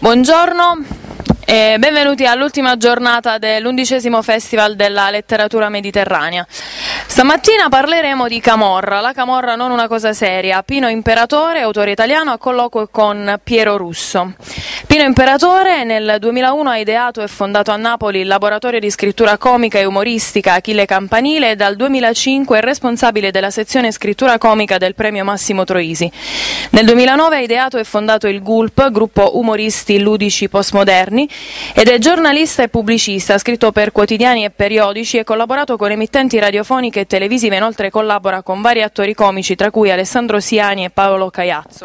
Buongiorno e benvenuti all'ultima giornata dell'11° Festival della Letteratura Mediterranea. Stamattina parleremo di Camorra, la Camorra non una cosa seria. Pino Imperatore, autore italiano, a colloquio con Piero Russo. Pino Imperatore nel 2001 ha ideato e fondato a Napoli il laboratorio di scrittura comica e umoristica Achille Campanile e dal 2005 è responsabile della sezione scrittura comica del premio Massimo Troisi. Nel 2009 ha ideato e fondato il GULP, gruppo umoristi ludici postmoderni, ed è giornalista e pubblicista, ha scritto per quotidiani e periodici e collaborato con emittenti radiofoniche e televisive, inoltre collabora con vari attori comici, tra cui Alessandro Siani e Paolo Caiazzo.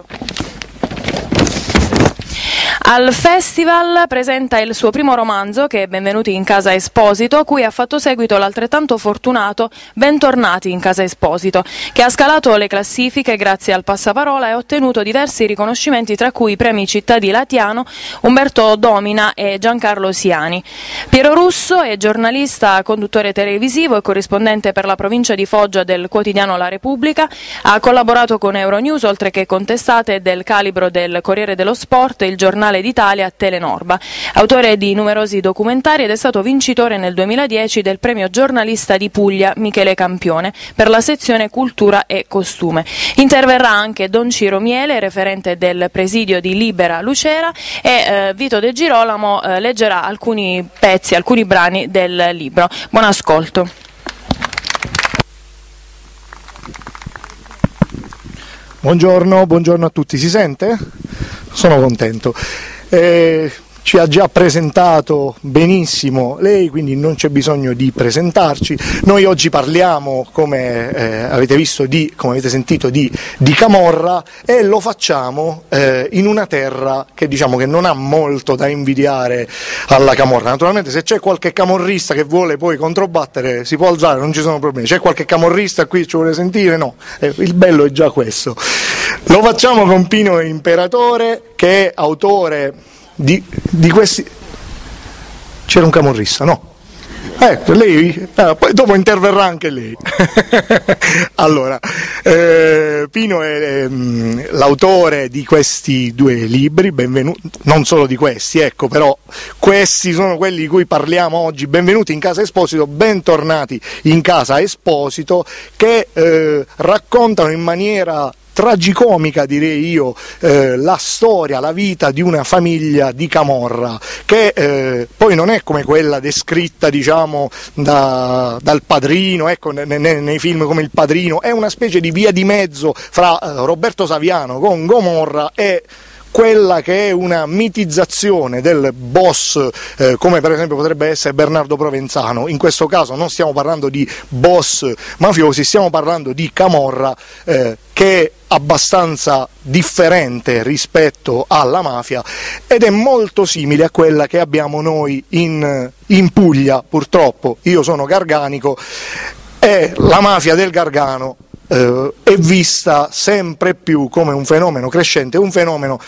Al festival presenta il suo primo romanzo, che è Benvenuti in Casa Esposito, cui ha fatto seguito l'altrettanto fortunato Bentornati in Casa Esposito, che ha scalato le classifiche grazie al passaparola e ha ottenuto diversi riconoscimenti, tra cui i premi Città di Latiano, Umberto Domina e Giancarlo Siani. Piero Russo è giornalista, conduttore televisivo e corrispondente per la provincia di Foggia del quotidiano La Repubblica, ha collaborato con Euronews, oltre che con testate del calibro del Corriere dello Sport, il Giornale d'Italia, Telenorba. Autore di numerosi documentari ed è stato vincitore nel 2010 del premio giornalista di Puglia Michele Campione per la sezione Cultura e Costume. Interverrà anche Don Ciro Miele, referente del presidio di Libera Lucera, e Vito De Girolamo leggerà alcuni pezzi, alcuni brani del libro. Buon ascolto. Buongiorno a tutti, si sente? Sono contento. Ci ha già presentato benissimo lei, quindi non c'è bisogno di presentarci. Noi oggi parliamo, come avete visto, come avete sentito, di Camorra, e lo facciamo in una terra che diciamo che non ha molto da invidiare alla Camorra. Naturalmente se c'è qualche camorrista che vuole poi controbattere si può alzare, non ci sono problemi. C'è qualche camorrista qui che ci vuole sentire? No, il bello è già questo. Lo facciamo con Pino Imperatore, che è autore di questi. C'era un camorrista, no? Ecco, lei, poi dopo interverrà anche lei. Allora, Pino è l'autore di questi due libri, non solo di questi, ecco, però questi sono quelli di cui parliamo oggi. Benvenuti in Casa Esposito, bentornati in Casa Esposito, che raccontano in maniera tragicomica, direi io, la storia, la vita di una famiglia di Camorra, che poi non è come quella descritta, diciamo, dal Padrino, ecco, nei film come Il Padrino. È una specie di via di mezzo fra Roberto Saviano con Gomorra e quella che è una mitizzazione del boss, come per esempio potrebbe essere Bernardo Provenzano. In questo caso non stiamo parlando di boss mafiosi, stiamo parlando di Camorra, che è abbastanza differente rispetto alla mafia ed è molto simile a quella che abbiamo noi in Puglia, purtroppo. Io sono garganico e la mafia del Gargano è vista sempre più come un fenomeno crescente, un fenomeno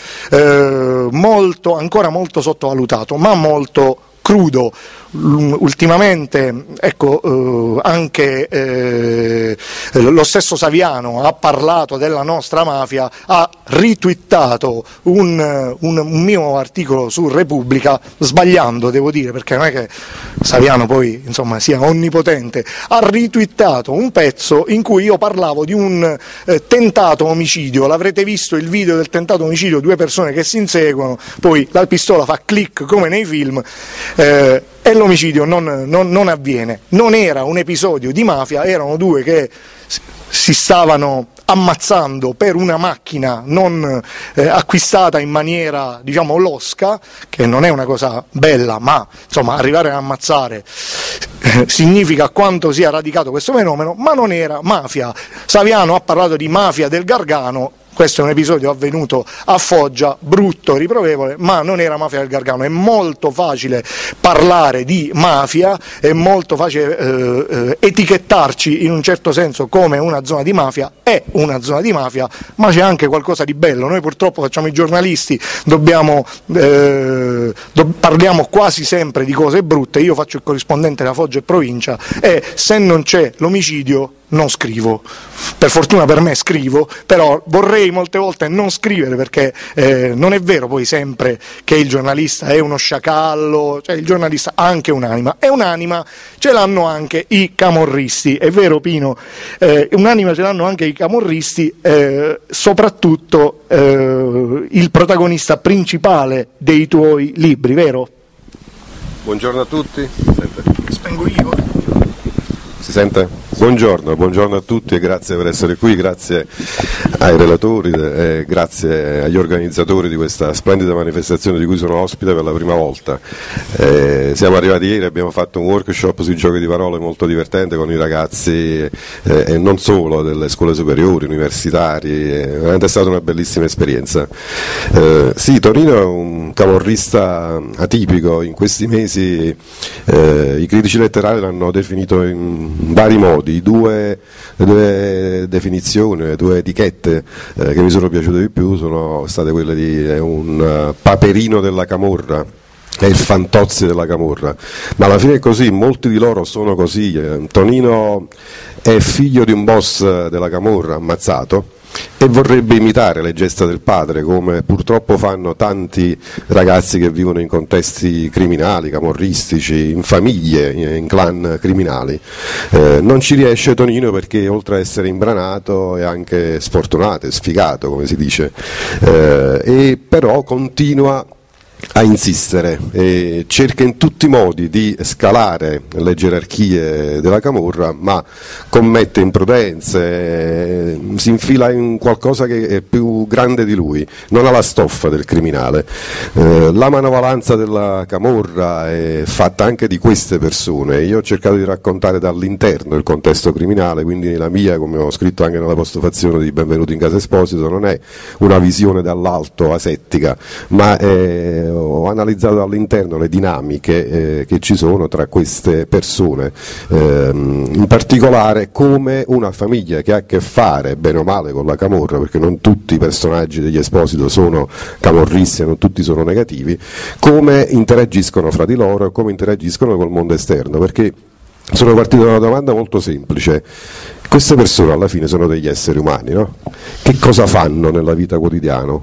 ancora molto sottovalutato, ma molto crudo. Ultimamente, ecco, anche lo stesso Saviano ha parlato della nostra mafia, ha ritwittato un mio articolo su Repubblica, sbagliando devo dire, perché non è che Saviano poi insomma sia onnipotente. Ha ritwittato un pezzo in cui io parlavo di un tentato omicidio. L'avrete visto il video del tentato omicidio, due persone che si inseguono, poi la pistola fa click come nei film, e l'omicidio non avviene. Non era un episodio di mafia, erano due che si stavano ammazzando per una macchina non acquistata in maniera, diciamo, losca, che non è una cosa bella, ma insomma arrivare ad ammazzare significa quanto sia radicato questo fenomeno, ma non era mafia. Saviano ha parlato di mafia del Gargano. Questo è un episodio avvenuto a Foggia, brutto, riprovevole, ma non era mafia del Gargano. È molto facile parlare di mafia, è molto facile etichettarci in un certo senso come una zona di mafia, è una zona di mafia, ma c'è anche qualcosa di bello. Noi purtroppo facciamo i giornalisti, parliamo quasi sempre di cose brutte. Io faccio il corrispondente da Foggia e provincia e se non c'è l'omicidio non scrivo. Per fortuna per me scrivo, però vorrei molte volte non scrivere, perché non è vero poi sempre che il giornalista è uno sciacallo, cioè il giornalista ha anche un'anima, e un'anima ce l'hanno anche i camorristi, è vero Pino, un'anima ce l'hanno anche i camorristi, soprattutto il protagonista principale dei tuoi libri, vero? Buongiorno a tutti. Spengo io. Si sente? Buongiorno a tutti e grazie per essere qui, grazie ai relatori e grazie agli organizzatori di questa splendida manifestazione di cui sono ospite per la prima volta. Siamo arrivati ieri, abbiamo fatto un workshop sui giochi di parole molto divertente con i ragazzi e non solo, delle scuole superiori, universitari, è veramente stata una bellissima esperienza. Sì, Tonino è un camorrista atipico, in questi mesi i critici letterari l'hanno definito in vari modi. Le due definizioni, le due etichette che mi sono piaciute di più sono state quelle di un paperino della camorra e il fantozzi della camorra, ma alla fine è così, molti di loro sono così. Tonino è figlio di un boss della camorra ammazzato e vorrebbe imitare le gesta del padre, come purtroppo fanno tanti ragazzi che vivono in contesti criminali, camorristici, in famiglie, in clan criminali. Non ci riesce Tonino perché oltre a essere imbranato è anche sfortunato, è sfigato come si dice, e però continua a insistere e cerca in tutti i modi di scalare le gerarchie della camorra, ma commette imprudenze, si infila in qualcosa che è più grande di lui, non ha la stoffa del criminale. La manovalanza della camorra è fatta anche di queste persone. Io ho cercato di raccontare dall'interno il contesto criminale, quindi la mia, come ho scritto anche nella postofazione di Benvenuti in Casa Esposito, non è una visione dall'alto asettica, ma ho analizzato dall'interno le dinamiche che ci sono tra queste persone, in particolare come una famiglia che ha a che fare bene o male con la camorra, perché non tutti i personaggi degli Esposito sono camorristi e non tutti sono negativi, come interagiscono fra di loro e come interagiscono col mondo esterno, perché sono partito da una domanda molto semplice. Queste persone alla fine sono degli esseri umani, no? Che cosa fanno nella vita quotidiana?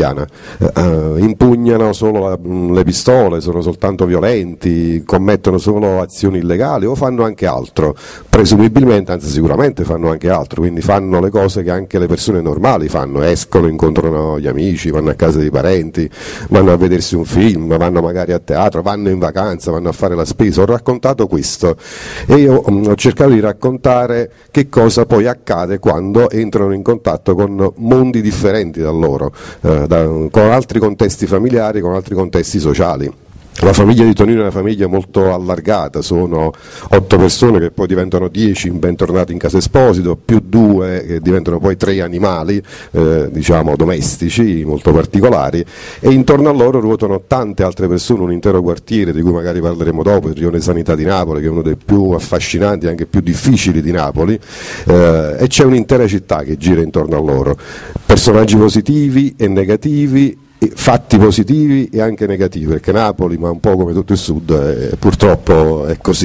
Impugnano solo le pistole, sono soltanto violenti, commettono solo azioni illegali o fanno anche altro? Presumibilmente, anzi sicuramente fanno anche altro, quindi fanno le cose che anche le persone normali fanno, escono, incontrano gli amici, vanno a casa dei parenti, vanno a vedersi un film, vanno magari a teatro, vanno in vacanza, vanno a fare la spesa. Ho raccontato questo e io ho cercato di raccontare che cosa poi accade quando entrano in contatto con mondi differenti da loro, con altri contesti familiari, con altri contesti sociali. La famiglia di Tonino è una famiglia molto allargata, sono 8 persone che poi diventano 10 bentornati in Casa Esposito, più 2 che diventano poi 3 animali, diciamo domestici, molto particolari, e intorno a loro ruotano tante altre persone, un intero quartiere di cui magari parleremo dopo, il Rione Sanità di Napoli, che è uno dei più affascinanti e anche più difficili di Napoli, e c'è un'intera città che gira intorno a loro, personaggi positivi e negativi, fatti positivi e anche negativi, perché Napoli, ma un po' come tutto il sud, purtroppo è così.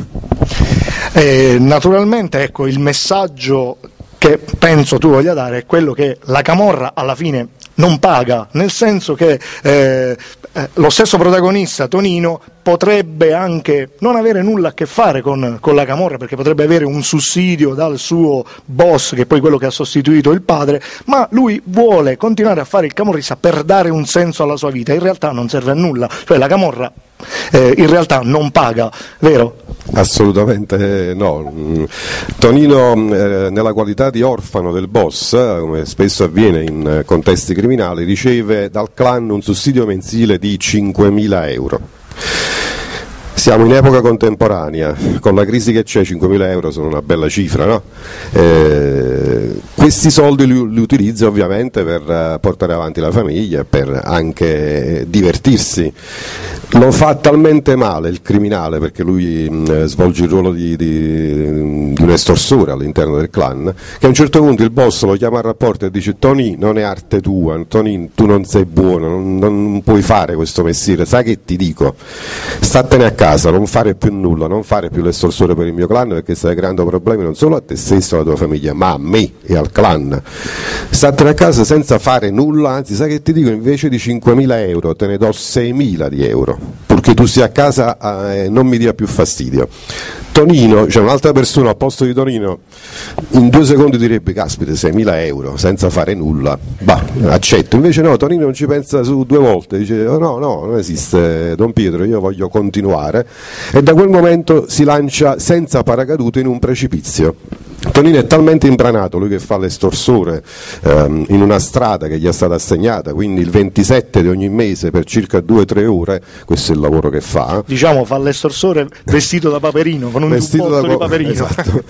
Naturalmente, ecco, il messaggio che penso tu voglia dare è quello che la camorra alla fine non paga, nel senso che lo stesso protagonista, Tonino, potrebbe anche non avere nulla a che fare con la camorra, perché potrebbe avere un sussidio dal suo boss, che è poi quello che ha sostituito il padre, ma lui vuole continuare a fare il camorrista per dare un senso alla sua vita. In realtà non serve a nulla, cioè la camorra in realtà non paga, vero? Assolutamente no. Tonino, nella qualità di orfano del boss, come spesso avviene in contesti criminali, riceve dal clan un sussidio mensile di 5.000 euro. Siamo in epoca contemporanea, con la crisi che c'è 5.000 euro sono una bella cifra, no? Questi soldi li utilizza ovviamente per portare avanti la famiglia, per anche divertirsi. Lo fa talmente male il criminale, perché lui svolge il ruolo di un estorsore all'interno del clan, che a un certo punto il boss lo chiama al rapporto e dice: Tony, non è arte tua, Tony, tu non sei buono, non puoi fare questo mestiere, sai che ti dico? Statene a casa. casa, non fare più nulla, non fare più l'estorsore per il mio clan, perché stai creando problemi non solo a te stesso e alla tua famiglia, ma a me e al clan. Statene a casa senza fare nulla, anzi sai che ti dico, invece di 5.000 euro te ne do 6.000 di euro, purché tu stia a casa e non mi dia più fastidio. Tonino, cioè un'altra persona al posto di Tonino, in 2 secondi direbbe: caspita, 6.000 euro senza fare nulla, bah, accetto. Invece no, Tonino non ci pensa su 2 volte, dice: oh, no, non esiste, Don Pietro, io voglio continuare, e da quel momento si lancia senza paracadute in un precipizio. Tonino è talmente imbranato, lui che fa l'estorsore in una strada che gli è stata assegnata, quindi il 27 di ogni mese per circa 2-3 ore, questo è il lavoro che fa. Diciamo, fa l'estorsore vestito da Paperino, con un giubbotto di Paperino. Esatto.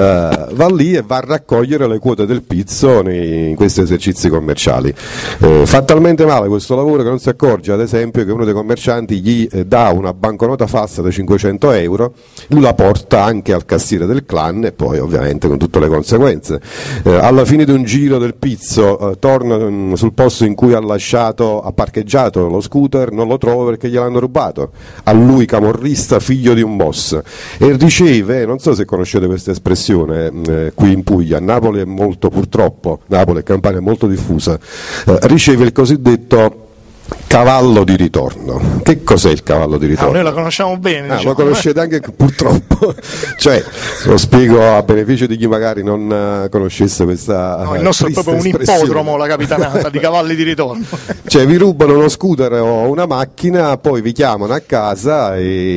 Va lì e va a raccogliere le quote del pizzo in questi esercizi commerciali. Fa talmente male questo lavoro che non si accorge, ad esempio, che uno dei commercianti gli dà una banconota falsa da 500 euro, lui la porta anche al cassiere del clan e poi ovviamente con tutte le conseguenze. Alla fine di un giro del pizzo torna sul posto in cui ha parcheggiato lo scooter, non lo trova perché gliel'hanno rubato. A lui, camorrista, figlio di un boss, e riceve, non so se conoscete questa espressione qui in Puglia, a Napoli è molto, purtroppo, Napoli e Campania è molto diffusa, riceve il cosiddetto cavallo di ritorno. Che cos'è il cavallo di ritorno? Noi la conosciamo bene. Diciamo. Lo conoscete anche purtroppo. Cioè, lo spiego a beneficio di chi magari non conoscesse questa. No, il nostro è proprio un ippodromo, la capitanata di cavalli di ritorno. Cioè, vi rubano uno scooter o una macchina, poi vi chiamano a casa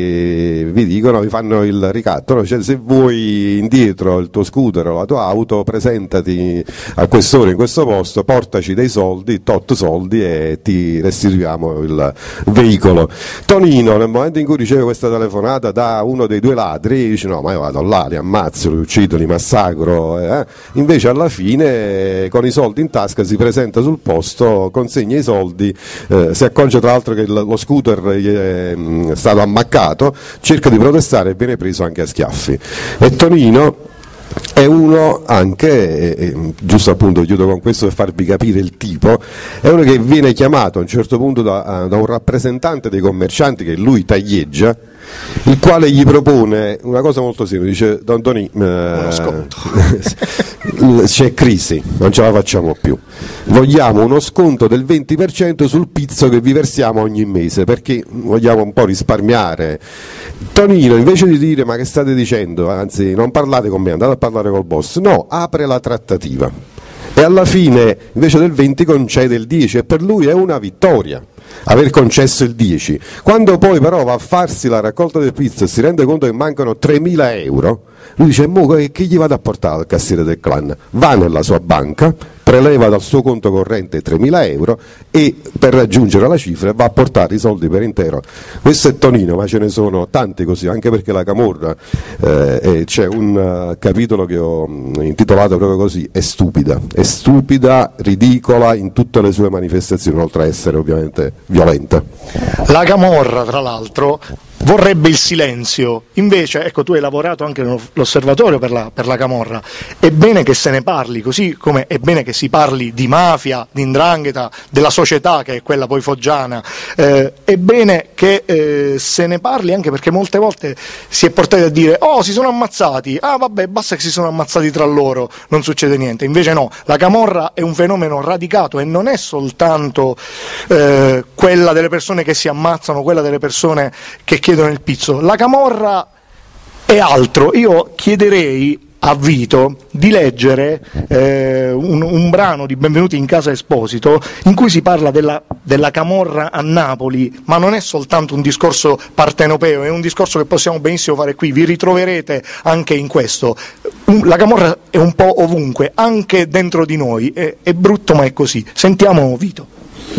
e vi dicono, vi fanno il ricatto. No? Cioè, se vuoi indietro il tuo scooter o la tua auto, presentati a quest'ora in questo posto, portaci dei soldi, tot soldi, e ti restituiamo il veicolo. Tonino, nel momento in cui riceve questa telefonata da uno dei 2 ladri, dice: no, ma io vado là, li ammazzo, li uccido, li massacro. Invece alla fine, con i soldi in tasca, si presenta sul posto, consegna i soldi, si accorge tra l'altro che lo scooter gli è stato ammaccato, cerca di protestare e viene preso anche a schiaffi. E Tonino è uno anche, giusto appunto, chiudo con questo per farvi capire il tipo, è uno che viene chiamato a un certo punto da un rappresentante dei commercianti che lui taglieggia, il quale gli propone una cosa molto semplice: dice: Don Toni, uno sconto. C'è crisi, non ce la facciamo più, vogliamo uno sconto del 20% sul pizzo che vi versiamo ogni mese, perché vogliamo un po' risparmiare. Tonino, invece di dire: ma che state dicendo, anzi non parlate con me, andate a parlare col boss, no, apre la trattativa e alla fine invece del 20 concede il 10, e per lui è una vittoria aver concesso il 10. Quando poi però va a farsi la raccolta del pizzo e si rende conto che mancano 3.000 euro, lui dice: mo che gli vado a portare al cassiere del clan? Va nella sua banca, preleva dal suo conto corrente 3.000 euro e per raggiungere la cifra va a portare i soldi per intero. Questo è Tonino, ma ce ne sono tanti così, anche perché la camorra, c'è un capitolo che ho intitolato proprio così: è stupida, ridicola in tutte le sue manifestazioni, oltre a essere ovviamente violenta. La camorra, tra l'altro, vorrebbe il silenzio, invece ecco, tu hai lavorato anche nell'osservatorio per la camorra, è bene che se ne parli, così come è bene che si parli di mafia, di 'ndrangheta, della società che è quella poi foggiana, è bene che se ne parli, anche perché molte volte si è portati a dire: oh, si sono ammazzati, ah vabbè, basta che si sono ammazzati tra loro, non succede niente. Invece no, la camorra è un fenomeno radicato e non è soltanto quella delle persone che si ammazzano, quella delle persone che chiedono il pizzo. La camorra è altro. Io chiederei a Vito di leggere un brano di Benvenuti in Casa Esposito in cui si parla della camorra a Napoli, ma non è soltanto un discorso partenopeo, è un discorso che possiamo benissimo fare qui, vi ritroverete anche in questo. La camorra è un po' ovunque, anche dentro di noi, è brutto ma è così. Sentiamo Vito.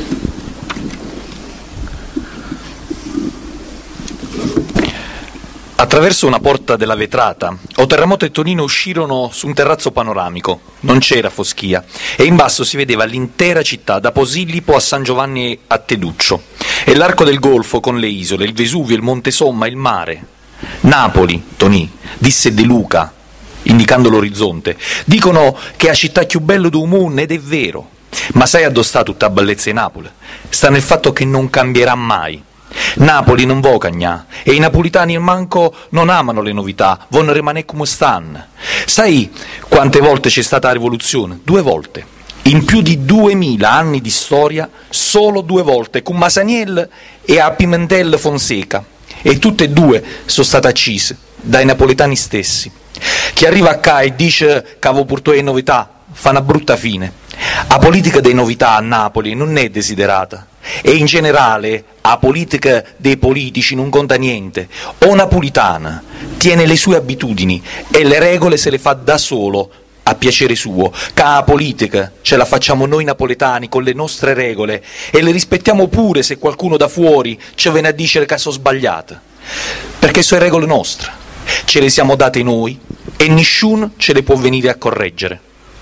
Attraverso una porta della vetrata, Terremoto e Tonino uscirono su un terrazzo panoramico. Non c'era foschia e in basso si vedeva l'intera città, da Posillipo a San Giovanni a Teduccio, e l'arco del Golfo con le isole, il Vesuvio, il Monte Somma, il mare. Napoli, Tonì, disse De Luca, indicando l'orizzonte. Dicono che è la città più bella del mondo, ed è vero. Ma sai addosso sta tutta la bellezza di Napoli? Sta nel fatto che non cambierà mai. Napoli non vuole cagnà, e i napolitani manco non amano le novità, vogliono rimanere come stanno. Sai quante volte c'è stata la rivoluzione? 2 volte. In più di 2000 anni di storia, solo 2 volte, con Masaniel e a Pimentel Fonseca, e tutte e 2 sono state uccise dai napoletani stessi. Chi arriva qua e dice che avevo portato le novità fa una brutta fine. La politica delle novità a Napoli non è desiderata, e in generale la politica dei politici non conta niente. O napolitana tiene le sue abitudini e le regole se le fa da solo, a piacere suo, che la politica ce la facciamo noi napoletani con le nostre regole, e le rispettiamo pure se qualcuno da fuori ci viene a dire che sono sbagliate, perché sono regole nostre, ce le siamo date noi e nessuno ce le può venire a correggere.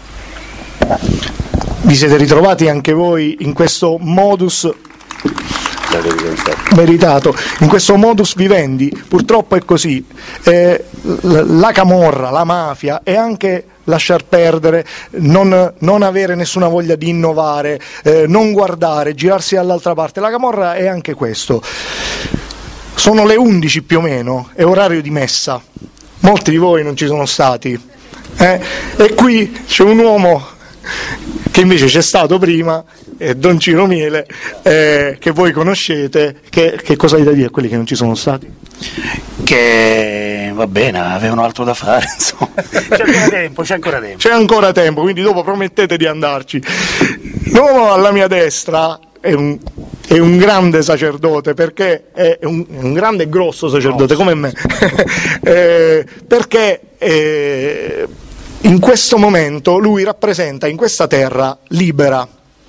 Vi siete ritrovati anche voi in questo modus meritato, in questo modus vivendi? Purtroppo è così. La camorra, la mafia è anche lasciar perdere, non avere nessuna voglia di innovare, non guardare, girarsi dall'altra parte. La camorra è anche questo. Sono le 11 più o meno, è orario di messa, molti di voi non ci sono stati, e qui c'è un uomo che invece c'è stato prima, Don Ciro Miele, che voi conoscete. Che cosa hai da dire a quelli che non ci sono stati? Che va bene, avevano altro da fare, insomma. C'è ancora tempo, quindi dopo promettete di andarci. L'uomo alla mia destra è un grande sacerdote, perché è un grande e grosso sacerdote come me, perché in questo momento lui rappresenta in questa terra libera.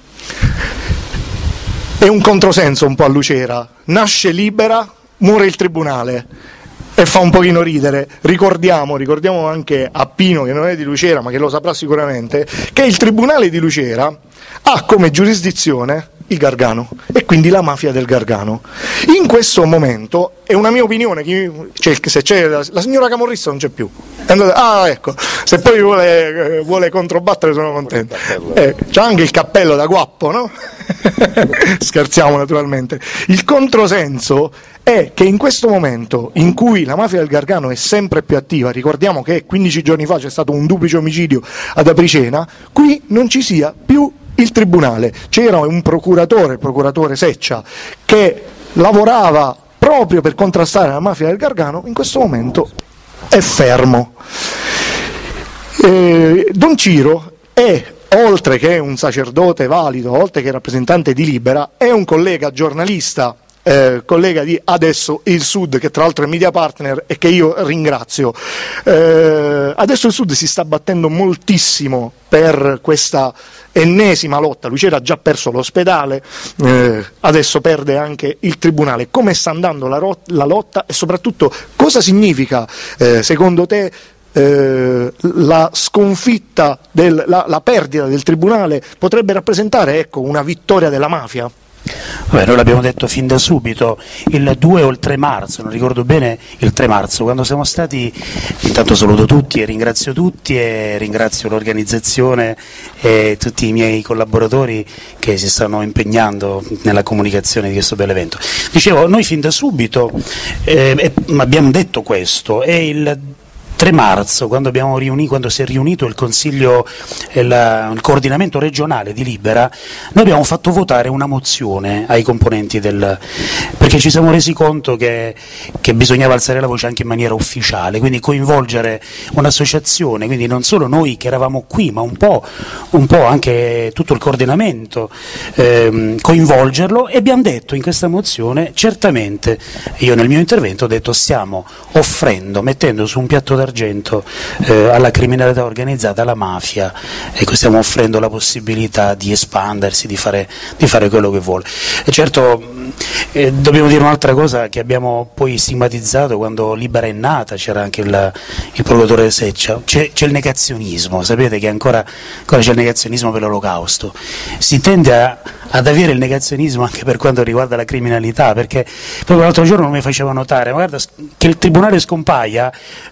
È un controsenso un po' a Lucera: nasce libera, muore il tribunale, e fa un pochino ridere. Ricordiamo anche a Pino, che non è di Lucera ma che lo saprà sicuramente, che il tribunale di Lucera ha come giurisdizione il Gargano, e quindi la mafia del Gargano. In questo momento, è una mia opinione, se c'è la signora camorrista non c'è più. Ecco, se poi vuole controbattere sono contento. C'ha anche il cappello da guappo, no? Scherziamo naturalmente. Il controsenso è che in questo momento in cui la mafia del Gargano è sempre più attiva, ricordiamo che 15 giorni fa c'è stato un duplice omicidio ad Apricena, qui non ci sia più il tribunale. C'era un procuratore, il procuratore Seccia, che lavorava proprio per contrastare la mafia del Gargano, in questo momento è fermo. Don Ciro è, oltre che un sacerdote valido, oltre che rappresentante di Libera, è un collega giornalista, collega di Adesso il Sud, che tra l'altro è media partner e che io ringrazio. Adesso il Sud si sta battendo moltissimo per questa ennesima lotta. Lucera ha già perso l'ospedale, adesso perde anche il tribunale. Come sta andando la lotta, e soprattutto cosa significa secondo te la sconfitta, la perdita del tribunale potrebbe rappresentare, ecco, una vittoria della mafia? Vabbè, noi l'abbiamo detto fin da subito, il 2 o il 3 marzo, non ricordo bene, il 3 marzo, quando siamo stati, intanto saluto tutti e ringrazio l'organizzazione e tutti i miei collaboratori che si stanno impegnando nella comunicazione di questo bell'evento. Dicevo, noi fin da subito abbiamo detto questo, e il 3 marzo, quando si è riunito il Consiglio, il coordinamento regionale di Libera, noi abbiamo fatto votare una mozione ai componenti perché ci siamo resi conto che bisognava alzare la voce anche in maniera ufficiale, quindi coinvolgere un'associazione, quindi non solo noi che eravamo qui, ma un po' anche tutto il coordinamento, coinvolgerlo, e abbiamo detto in questa mozione, certamente, io nel mio intervento ho detto, stiamo mettendo su un piatto d'argento alla criminalità organizzata, alla mafia, ecco, stiamo offrendo la possibilità di espandersi, di fare quello che vuole. E certo, dobbiamo dire un'altra cosa che abbiamo poi stigmatizzato quando Libera è nata, c'era anche il procuratore Seccia, c'è il negazionismo, sapete che ancora c'è il negazionismo per l'Olocausto, si tende ad avere il negazionismo anche per quanto riguarda la criminalità, perché proprio l'altro giorno mi faceva notare, ma guarda, che il tribunale scompaia non è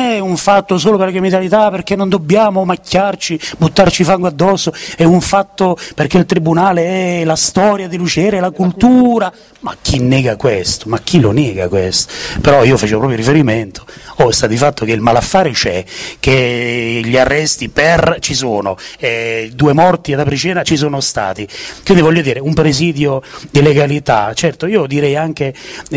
è un fatto solo per la criminalità, perché non dobbiamo macchiarci, buttarci fango addosso, è un fatto perché il tribunale è la storia di Lucera, è la cultura. Ma chi nega questo? Ma chi lo nega questo? Però io facevo proprio riferimento, sta di fatto che il malaffare c'è, che gli arresti ci sono, 2 morti ad Apricena ci sono stati, quindi voglio dire un presidio di legalità. Certo, io direi anche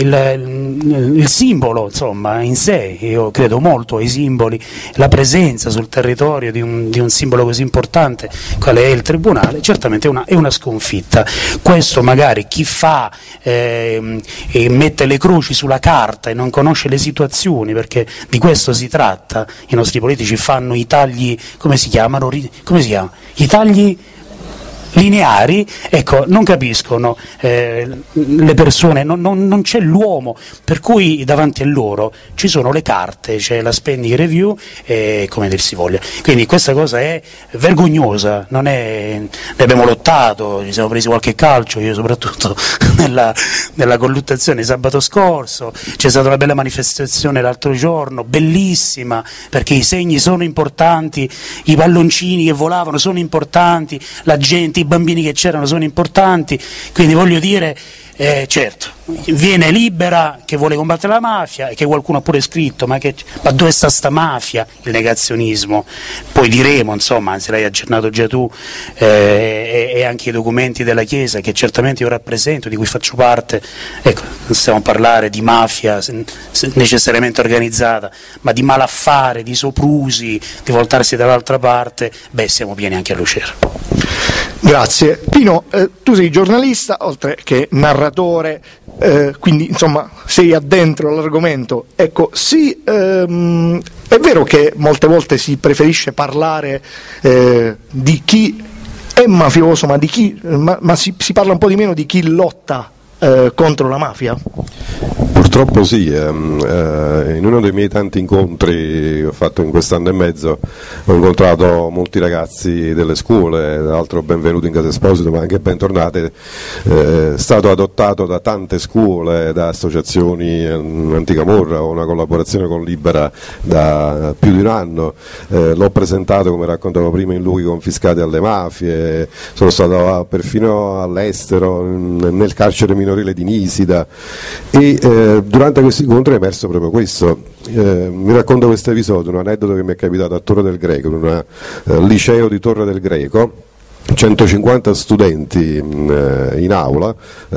il simbolo, insomma, in sé, io credo molto ai simboli, la presenza sul territorio di un simbolo così importante quale è il tribunale, certamente è una sconfitta. Questo magari chi fa e mette le croci sulla carta e non conosce le situazioni, perché di questo si tratta. I nostri politici fanno i tagli, come si chiamano? I tagli lineari, ecco, non capiscono le persone, non c'è l'uomo, per cui davanti a loro ci sono le carte, c'è la spending review e come dir si voglia. Quindi questa cosa è vergognosa, ne abbiamo lottato, ci siamo presi qualche calcio, io soprattutto nella colluttazione sabato scorso, c'è stata una bella manifestazione l'altro giorno, bellissima, perché i segni sono importanti, i palloncini che volavano sono importanti, la gente, i bambini che c'erano sono importanti, quindi voglio dire, certo, viene Libera che vuole combattere la mafia e che qualcuno ha pure scritto, ma dove sta mafia? Il negazionismo. Poi diremo, insomma, anzi l'hai aggiornato già tu, e anche i documenti della Chiesa che certamente io rappresento, di cui faccio parte, ecco, non stiamo a parlare di mafia necessariamente organizzata, ma di malaffare, di soprusi, di voltarsi dall'altra parte, siamo pieni anche a Lucera. Grazie. Pino, tu sei giornalista, oltre che narratore, quindi insomma sei addentro all'argomento. Ecco, sì, è vero che molte volte si preferisce parlare di chi è mafioso, ma si parla un po' di meno di chi lotta contro la mafia? Purtroppo sì, in uno dei miei tanti incontri che ho fatto in quest'anno e mezzo ho incontrato molti ragazzi delle scuole, tra l'altro benvenuti in Casa Esposito, ma anche bentornati, è stato adottato da tante scuole, da associazioni anticamorra, ho una collaborazione con Libera da più di un anno, l'ho presentato, come raccontavo prima, in luoghi confiscati alle mafie, sono stato perfino all'estero, nel carcere minorile di Nisida, e durante questi incontri è emerso proprio questo. Mi racconto questo episodio, un aneddoto che mi è capitato a Torre del Greco, in un liceo di Torre del Greco, 150 studenti in aula,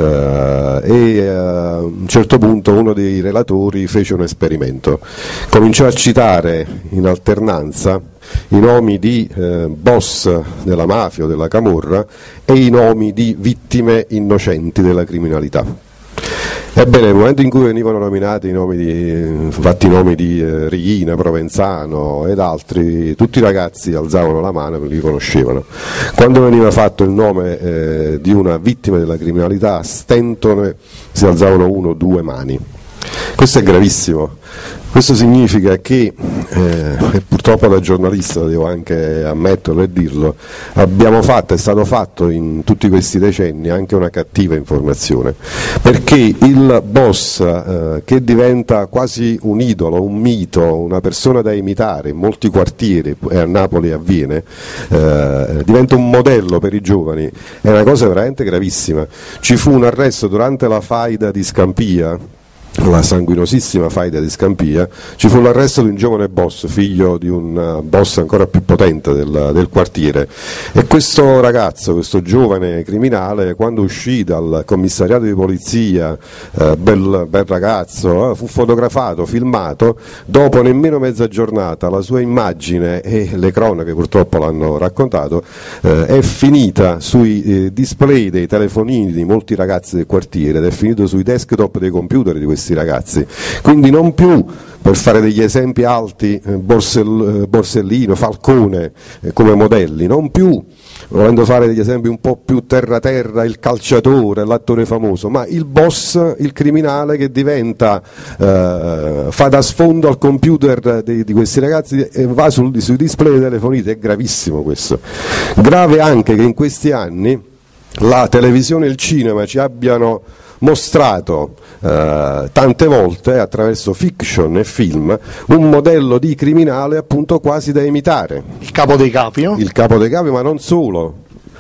e a un certo punto uno dei relatori fece un esperimento, cominciò a citare in alternanza i nomi di boss della mafia o della camorra e i nomi di vittime innocenti della criminalità. Ebbene, nel momento in cui venivano nominati fatti i nomi di Riina, Provenzano ed altri, tutti i ragazzi alzavano la mano e li conoscevano. Quando veniva fatto il nome di una vittima della criminalità, a stento si alzavano 1 o 2 mani. Questo è gravissimo. Questo significa che, e purtroppo da giornalista devo anche ammetterlo e dirlo, è stato fatto in tutti questi decenni anche una cattiva informazione, perché il boss che diventa quasi un idolo, un mito, una persona da imitare in molti quartieri, e a Napoli avviene, diventa un modello per i giovani, è una cosa veramente gravissima. Ci fu un arresto durante la faida di Scampia, la sanguinosissima faida di Scampia, ci fu l'arresto di un giovane boss, figlio di un boss ancora più potente del quartiere, e questo ragazzo, questo giovane criminale, quando uscì dal commissariato di polizia, bel ragazzo, fu fotografato, filmato, dopo nemmeno mezza giornata la sua immagine, e le cronache purtroppo l'hanno raccontato, è finita sui display dei telefonini di molti ragazzi del quartiere ed è finito sui desktop dei computer di questi ragazzi. Quindi non più, per fare degli esempi alti, Borsellino, Falcone come modelli, non più, volendo fare degli esempi un po' più terra, il calciatore, l'attore famoso, ma il boss, il criminale che diventa, fa da sfondo al computer di questi ragazzi e va sui display dei telefonini. È gravissimo questo. Grave anche che in questi anni la televisione e il cinema ci abbiano mostrato tante volte attraverso fiction e film un modello di criminale appunto quasi da imitare. Il capo dei capi, no? Il capo dei capi, ma non solo.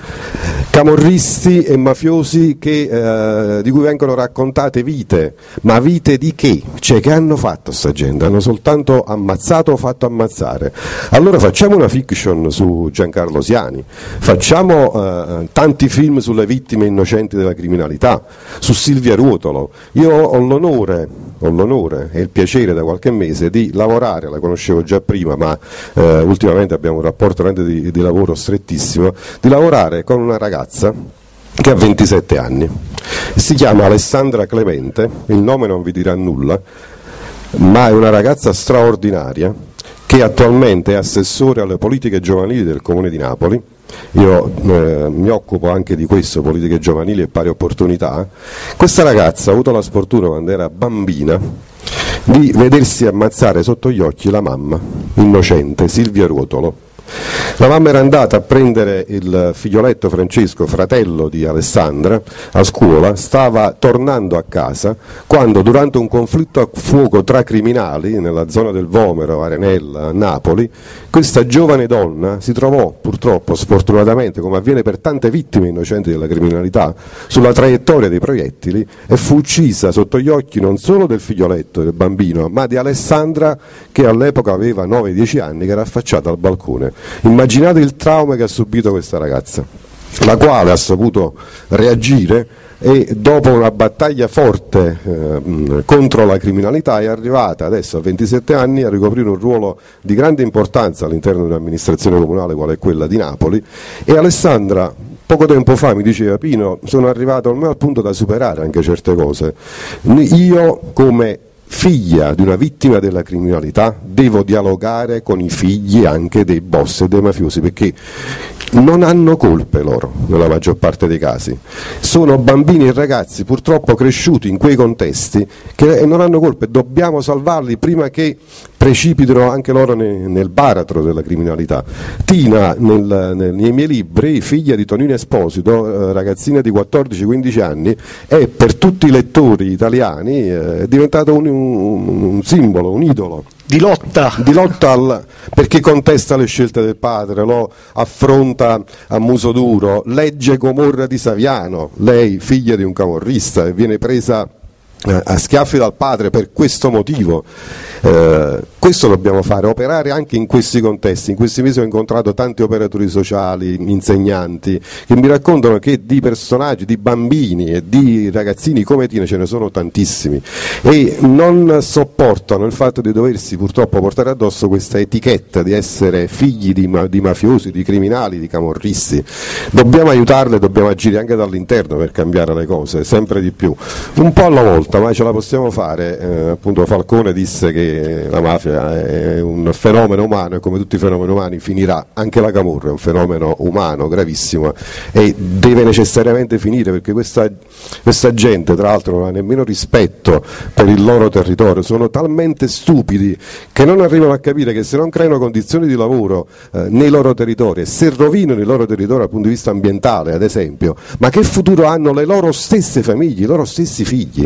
Camorristi e mafiosi di cui vengono raccontate vite, ma vite di che? Cioè, che hanno fatto sta gente? Hanno soltanto ammazzato o fatto ammazzare? Allora facciamo una fiction su Giancarlo Siani, facciamo tanti film sulle vittime innocenti della criminalità, su Silvia Ruotolo. Io ho l'onore e il piacere da qualche mese di lavorare, la conoscevo già prima, ma ultimamente abbiamo un rapporto di lavoro strettissimo, di lavorare con una ragazza che ha 27 anni, si chiama Alessandra Clemente, il nome non vi dirà nulla, ma è una ragazza straordinaria che attualmente è assessore alle politiche giovanili del Comune di Napoli. Io mi occupo anche di questo, politiche giovanili e pari opportunità. Questa ragazza ha avuto la sfortuna, quando era bambina, di vedersi ammazzare sotto gli occhi la mamma innocente, Silvia Ruotolo. La mamma era andata a prendere il figlioletto Francesco, fratello di Alessandra, a scuola, stava tornando a casa quando, durante un conflitto a fuoco tra criminali nella zona del Vomero, Arenella, Napoli, questa giovane donna si trovò, purtroppo, sfortunatamente, come avviene per tante vittime innocenti della criminalità, sulla traiettoria dei proiettili e fu uccisa sotto gli occhi non solo del figlioletto, del bambino, ma di Alessandra, che all'epoca aveva 9-10 anni, che era affacciata al balcone. Immaginate il trauma che ha subito questa ragazza, la quale ha saputo reagire e dopo una battaglia forte contro la criminalità è arrivata adesso a 27 anni a ricoprire un ruolo di grande importanza all'interno di un'amministrazione comunale quale è quella di Napoli. E Alessandra poco tempo fa mi diceva: Pino, sono arrivato almeno al punto da superare anche certe cose, io come figlia di una vittima della criminalità devo dialogare con i figli anche dei boss e dei mafiosi, perché non hanno colpe loro nella maggior parte dei casi, sono bambini e ragazzi purtroppo cresciuti in quei contesti che non hanno colpe, dobbiamo salvarli prima che precipitino anche loro nel baratro della criminalità. Tina, nei miei libri, figlia di Tonino Esposito, ragazzina di 14-15 anni, è per tutti i lettori italiani è diventato un simbolo, un idolo. Di lotta perché contesta le scelte del padre, lo affronta a muso duro, legge Gomorra di Saviano, lei figlia di un camorrista e viene presa a schiaffi dal padre per questo motivo. Questo dobbiamo fare, operare anche in questi contesti. In questi mesi ho incontrato tanti operatori sociali, insegnanti, che mi raccontano che di personaggi, di bambini e di ragazzini come Tina ce ne sono tantissimi e non sopportano il fatto di doversi purtroppo portare addosso questa etichetta di essere figli di mafiosi, di criminali, di camorristi. Dobbiamo aiutarle, dobbiamo agire anche dall'interno per cambiare le cose, sempre di più, un po' alla volta, ma ce la possiamo fare. Appunto Falcone disse che la mafia è un fenomeno umano e come tutti i fenomeni umani finirà, anche la camorra è un fenomeno umano gravissimo e deve necessariamente finire, perché questa gente tra l'altro non ha nemmeno rispetto per il loro territorio, sono talmente stupidi che non arrivano a capire che se non creano condizioni di lavoro nei loro territori e se rovinano il loro territorio dal punto di vista ambientale ad esempio, ma che futuro hanno le loro stesse famiglie, i loro stessi figli?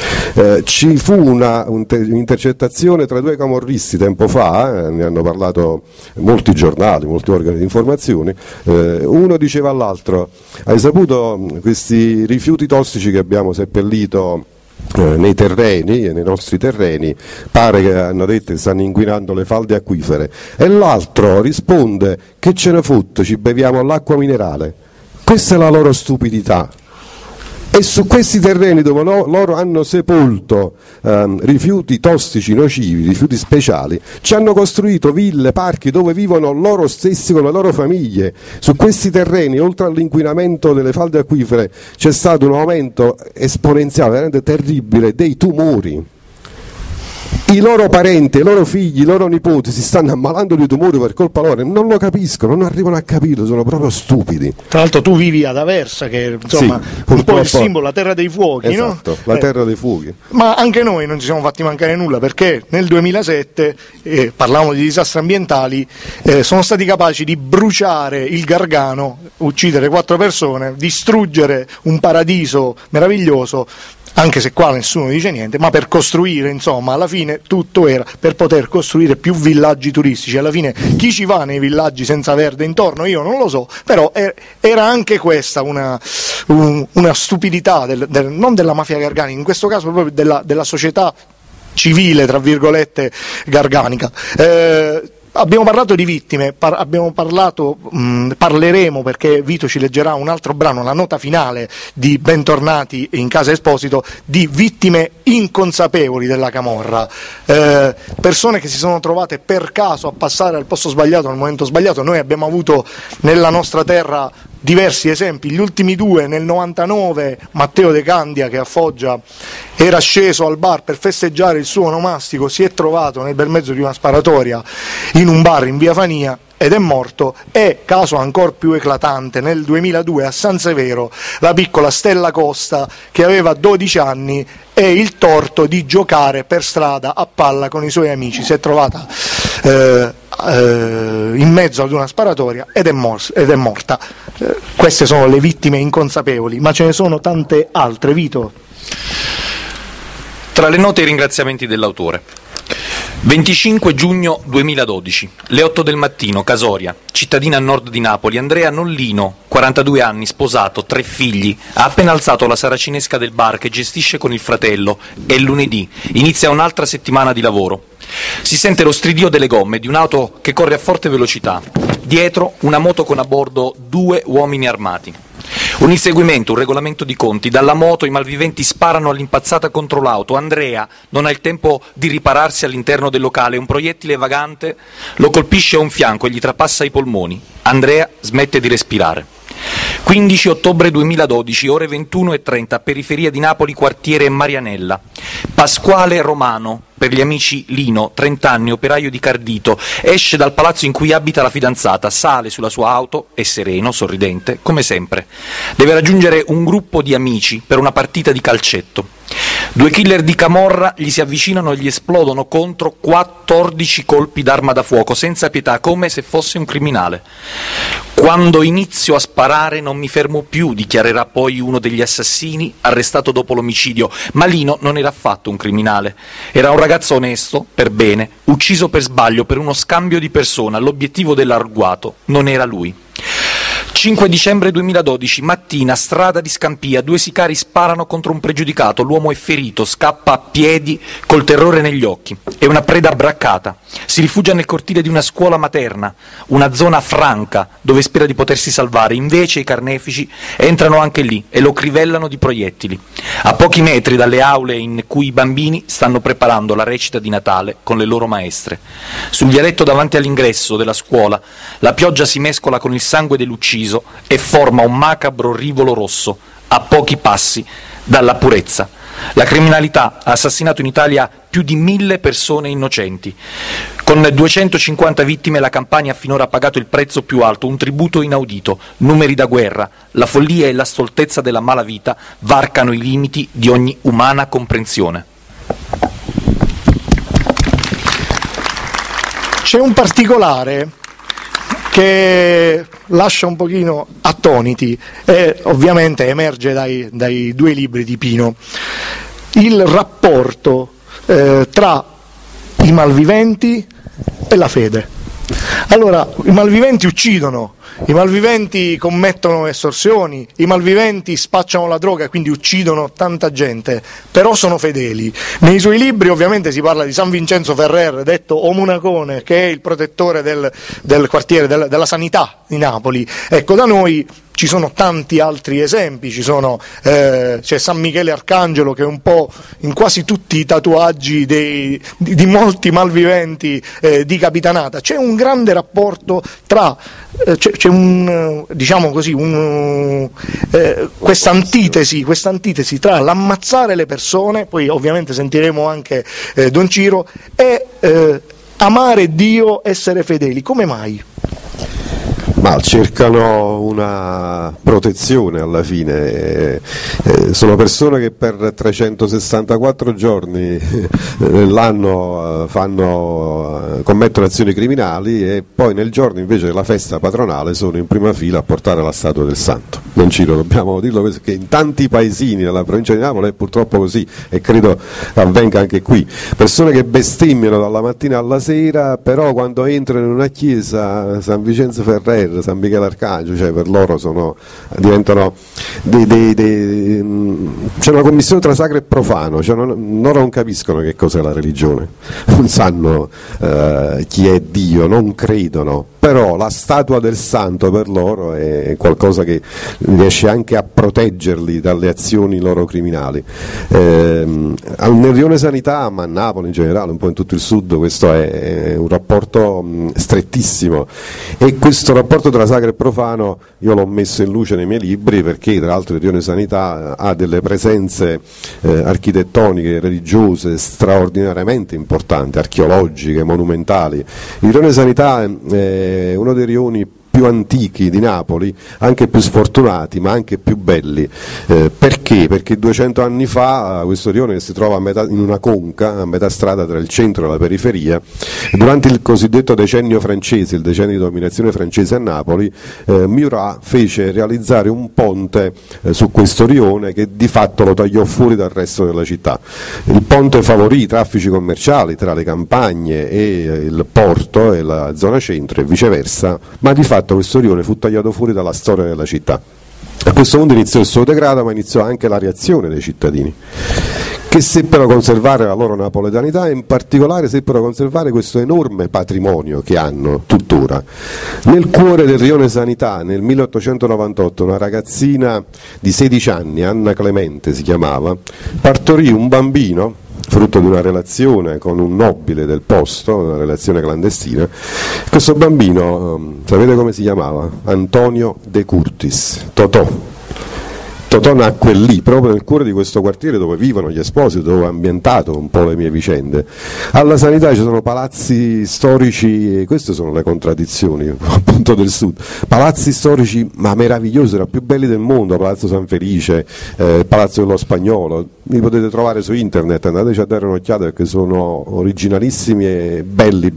Ci fu un'intercettazione tra due camorristi tempo fa, ne hanno parlato molti giornali, molti organi di informazione. Uno diceva all'altro: hai saputo questi rifiuti tossici che abbiamo seppellito nei terreni, nei nostri terreni, pare che hanno detto che stanno inquinando le falde acquifere? E l'altro risponde: che ce ne fotte, ci beviamo l'acqua minerale. Questa è la loro stupidità. E su questi terreni dove loro hanno sepolto rifiuti tossici nocivi, rifiuti speciali, ci hanno costruito ville, parchi dove vivono loro stessi con le loro famiglie. Su questi terreni, oltre all'inquinamento delle falde acquifere, c'è stato un aumento esponenziale, veramente terribile, dei tumori. I loro parenti, i loro figli, i loro nipoti si stanno ammalando di tumori per colpa loro, non lo capiscono, non arrivano a capirlo, sono proprio stupidi. Tra l'altro tu vivi ad Aversa, che insomma sì, un po' il simbolo, la terra dei fuochi, esatto, no? La terra dei fuochi. Ma anche noi non ci siamo fatti mancare nulla, perché nel 2007, parlavamo di disastri ambientali, sono stati capaci di bruciare il Gargano, uccidere 4 persone, distruggere un paradiso meraviglioso, anche se qua nessuno dice niente, ma per costruire, insomma, alla fine tutto era per poter costruire più villaggi turistici. Alla fine chi ci va nei villaggi senza verde intorno? Io non lo so, però era anche questa una stupidità non della mafia garganica, in questo caso proprio della società civile, tra virgolette, garganica. Abbiamo parlato di vittime, parleremo, perché Vito ci leggerà un altro brano, la nota finale di Bentornati in Casa Esposito, di vittime inconsapevoli della camorra, persone che si sono trovate per caso a passare al posto sbagliato al momento sbagliato. Noi abbiamo avuto nella nostra terra diversi esempi, gli ultimi due: nel 99 Matteo De Candia, che a Foggia era sceso al bar per festeggiare il suo onomastico, si è trovato nel bel mezzo di una sparatoria in un bar in via Fania ed è morto. E caso ancora più eclatante, nel 2002 a San Severo la piccola Stella Costa, che aveva 12 anni e il torto di giocare per strada a palla con i suoi amici, si è trovata in mezzo ad una sparatoria ed è morta. Queste sono le vittime inconsapevoli, ma ce ne sono tante altre, Vito. Tra le note i ringraziamenti dell'autore. 25 giugno 2012, le 8 del mattino, Casoria, cittadina a nord di Napoli. Andrea Nollino, 42 anni, sposato, 3 figli, ha appena alzato la saracinesca del bar che gestisce con il fratello. È lunedì, inizia un'altra settimana di lavoro. Si sente lo stridio delle gomme di un'auto che corre a forte velocità. Dietro una moto con a bordo 2 uomini armati. Un inseguimento, un regolamento di conti. Dalla moto i malviventi sparano all'impazzata contro l'auto. Andrea non ha il tempo di ripararsi all'interno del locale. Un proiettile vagante lo colpisce a un fianco e gli trapassa i polmoni. Andrea smette di respirare. 15 ottobre 2012, ore 21:30, periferia di Napoli, quartiere Marianella. Pasquale Romano, per gli amici Lino, 30 anni, operaio di Cardito, esce dal palazzo in cui abita la fidanzata, sale sulla sua auto, è sereno, sorridente, come sempre. Deve raggiungere un gruppo di amici per una partita di calcetto. 2 killer di camorra gli si avvicinano e gli esplodono contro 14 colpi d'arma da fuoco, senza pietà, come se fosse un criminale. Quando inizio a sparare non mi fermo più, dichiarerà poi uno degli assassini, arrestato dopo l'omicidio. Ma Lino non era affatto un criminale, era un ragazzo onesto, per bene, ucciso per sbaglio, per uno scambio di persona. L'obiettivo dell'agguato non era lui. 5 dicembre 2012, mattina, strada di Scampia, 2 sicari sparano contro un pregiudicato, l'uomo è ferito, scappa a piedi col terrore negli occhi, è una preda braccata, si rifugia nel cortile di una scuola materna, una zona franca dove spera di potersi salvare. Invece i carnefici entrano anche lì e lo crivellano di proiettili, a pochi metri dalle aule in cui i bambini stanno preparando la recita di Natale con le loro maestre. Sul vialetto davanti all'ingresso della scuola la pioggia si mescola con il sangue dell'ucciso e forma un macabro rivolo rosso a pochi passi dalla purezza. La criminalità ha assassinato in Italia più di 1000 persone innocenti. Con 250 vittime la campagna ha finora pagato il prezzo più alto, un tributo inaudito. Numeri da guerra, la follia e la stoltezza della malavita varcano i limiti di ogni umana comprensione. C'è un particolare che lascia un pochino attoniti e ovviamente emerge dai 2 libri di Pino: il rapporto tra i malviventi e la fede. Allora, i malviventi uccidono, i malviventi commettono estorsioni, i malviventi spacciano la droga, quindi uccidono tanta gente, però sono fedeli. Nei suoi libri ovviamente si parla di San Vincenzo Ferrer, detto Omunacone, che è il protettore del quartiere, della sanità di Napoli. Ecco, da noi ci sono tanti altri esempi, c'è San Michele Arcangelo, che è un po' in quasi tutti i tatuaggi di molti malviventi di Capitanata. C'è un grande rapporto tra c'è diciamo così, questa antitesi tra l'ammazzare le persone, poi ovviamente sentiremo anche Don Ciro, e amare Dio, essere fedeli. Come mai? Ma cercano una protezione alla fine, sono persone che per 364 giorni l'anno commettono azioni criminali e poi nel giorno invece della festa patronale sono in prima fila a portare la statua del santo. Non Ciro, dobbiamo dirlo, perché in tanti paesini della provincia di Napoli è purtroppo così e credo avvenga anche qui. Persone che bestemmiano dalla mattina alla sera, però quando entrano in una chiesa, San Vincenzo Ferrer, San Michele Arcangelo, cioè per loro diventano c'è una commissione tra sacro e profano, cioè loro non capiscono che cos'è la religione, non sanno chi è Dio, non credono, però la statua del santo per loro è qualcosa che riesce anche a proteggerli dalle azioni loro criminali. Nel Rione Sanità, ma a Napoli in generale, un po' in tutto il sud, questo è un rapporto strettissimo, e questo rapporto tra sacro e profano io l'ho messo in luce nei miei libri, perché tra l'altro il Rione Sanità ha delle presenze architettoniche, religiose straordinariamente importanti, archeologiche, monumentali. Il Rione Sanità è uno dei rioni più antichi di Napoli, anche più sfortunati ma anche più belli. Perché? Perché 200 anni fa questo rione si trova in una conca a metà strada tra il centro e la periferia. Durante il cosiddetto decennio francese, il decennio di dominazione francese a Napoli, Murat fece realizzare un ponte su questo rione che di fatto lo tagliò fuori dal resto della città. Il ponte favorì i traffici commerciali tra le campagne e il porto e la zona centro e viceversa, ma di fatto questo rione fu tagliato fuori dalla storia della città. A questo punto iniziò il suo degrado, ma iniziò anche la reazione dei cittadini, che seppero conservare la loro napoletanità e in particolare seppero conservare questo enorme patrimonio che hanno tuttora. Nel cuore del Rione Sanità, nel 1898, una ragazzina di 16 anni, Anna Clemente si chiamava, partorì un bambino frutto di una relazione con un nobile del posto, una relazione clandestina. Questo bambino, sapete come si chiamava? Antonio De Curtis, Totò. Totò nacque lì, proprio nel cuore di questo quartiere dove vivono gli Espositi, dove ho ambientato un po' le mie vicende. Alla Sanità ci sono palazzi storici, e queste sono le contraddizioni appunto del sud, palazzi storici ma meravigliosi, tra i più belli del mondo, Palazzo San Felice, Palazzo dello Spagnolo, li potete trovare su internet, andateci a dare un'occhiata perché sono originalissimi e belli.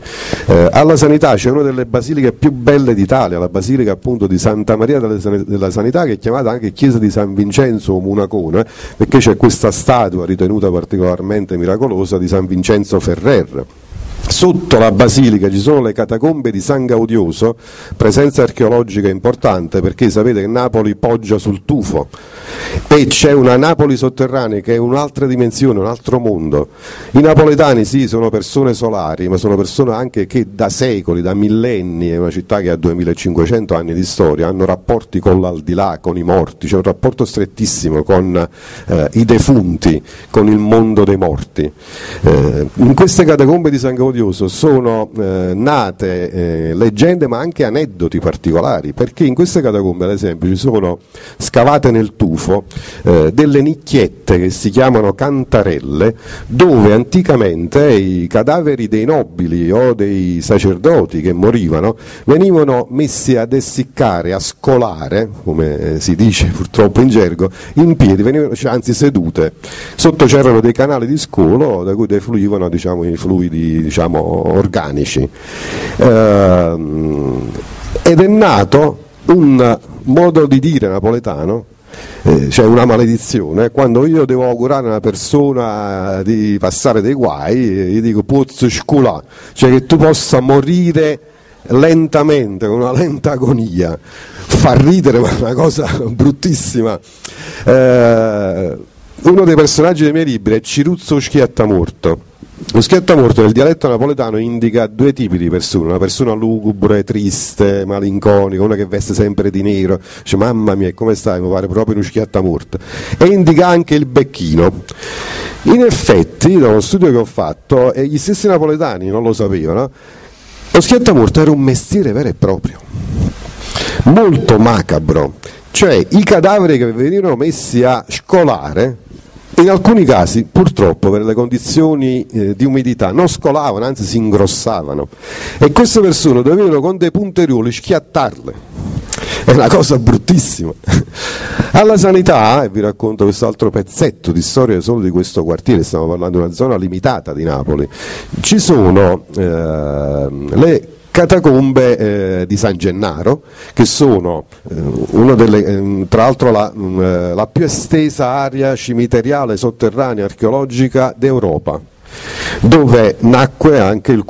Alla Sanità c'è una delle basiliche più belle d'Italia, la basilica appunto di Santa Maria della Sanità, che è chiamata anche chiesa di San Vincenzo Munacone, perché c'è questa statua ritenuta particolarmente miracolosa di San Vincenzo Ferrer. Sotto la basilica ci sono le catacombe di San Gaudioso, presenza archeologica importante perché sapete che Napoli poggia sul tufo e c'è una Napoli sotterranea che è un'altra dimensione, un altro mondo. I napoletani sì, sono persone solari, ma sono persone anche che da secoli, da millenni, è una città che ha 2500 anni di storia, hanno rapporti con l'aldilà, con i morti, c'è un rapporto strettissimo con i defunti, con il mondo dei morti. In queste catacombe di San Gaudioso sono nate leggende ma anche aneddoti particolari, perché in queste catacombe ad esempio ci sono scavate nel tufo delle nicchiette che si chiamano cantarelle, dove anticamente i cadaveri dei nobili o dei sacerdoti che morivano venivano messi ad essiccare, a scolare, come si dice purtroppo in gergo, in piedi, venivano, cioè, anzi sedute. Sotto c'erano dei canali di scolo da cui defluivano i fluidi organici, ed è nato un modo di dire napoletano, cioè una maledizione. Quando io devo augurare a una persona di passare dei guai, gli dico pozzo sculà, cioè che tu possa morire lentamente, con una lenta agonia. Fa ridere, ma è una cosa bruttissima. Uno dei personaggi dei miei libri è Ciruzzo Schiattamorto. Lo schiattamorto nel dialetto napoletano indica due tipi di persone: una persona lugubre, triste, malinconica, una che veste sempre di nero, dice mamma mia come stai, mi pare proprio uno schiattamorto, e indica anche il becchino. In effetti, da uno studio che ho fatto, e gli stessi napoletani non lo sapevano, lo schiattamorto era un mestiere vero e proprio, molto macabro, cioè i cadaveri che venivano messi a scolare In alcuni casi, purtroppo, per le condizioni di umidità non scolavano, anzi si ingrossavano, e queste persone dovevano con dei punterioli schiattarle. È una cosa bruttissima. Alla sanità, e vi racconto quest'altro pezzetto di storia solo di questo quartiere, stiamo parlando di una zona limitata di Napoli, ci sono le catacombe di San Gennaro, che sono tra l'altro la più estesa area cimiteriale sotterranea archeologica d'Europa, dove nacque anche il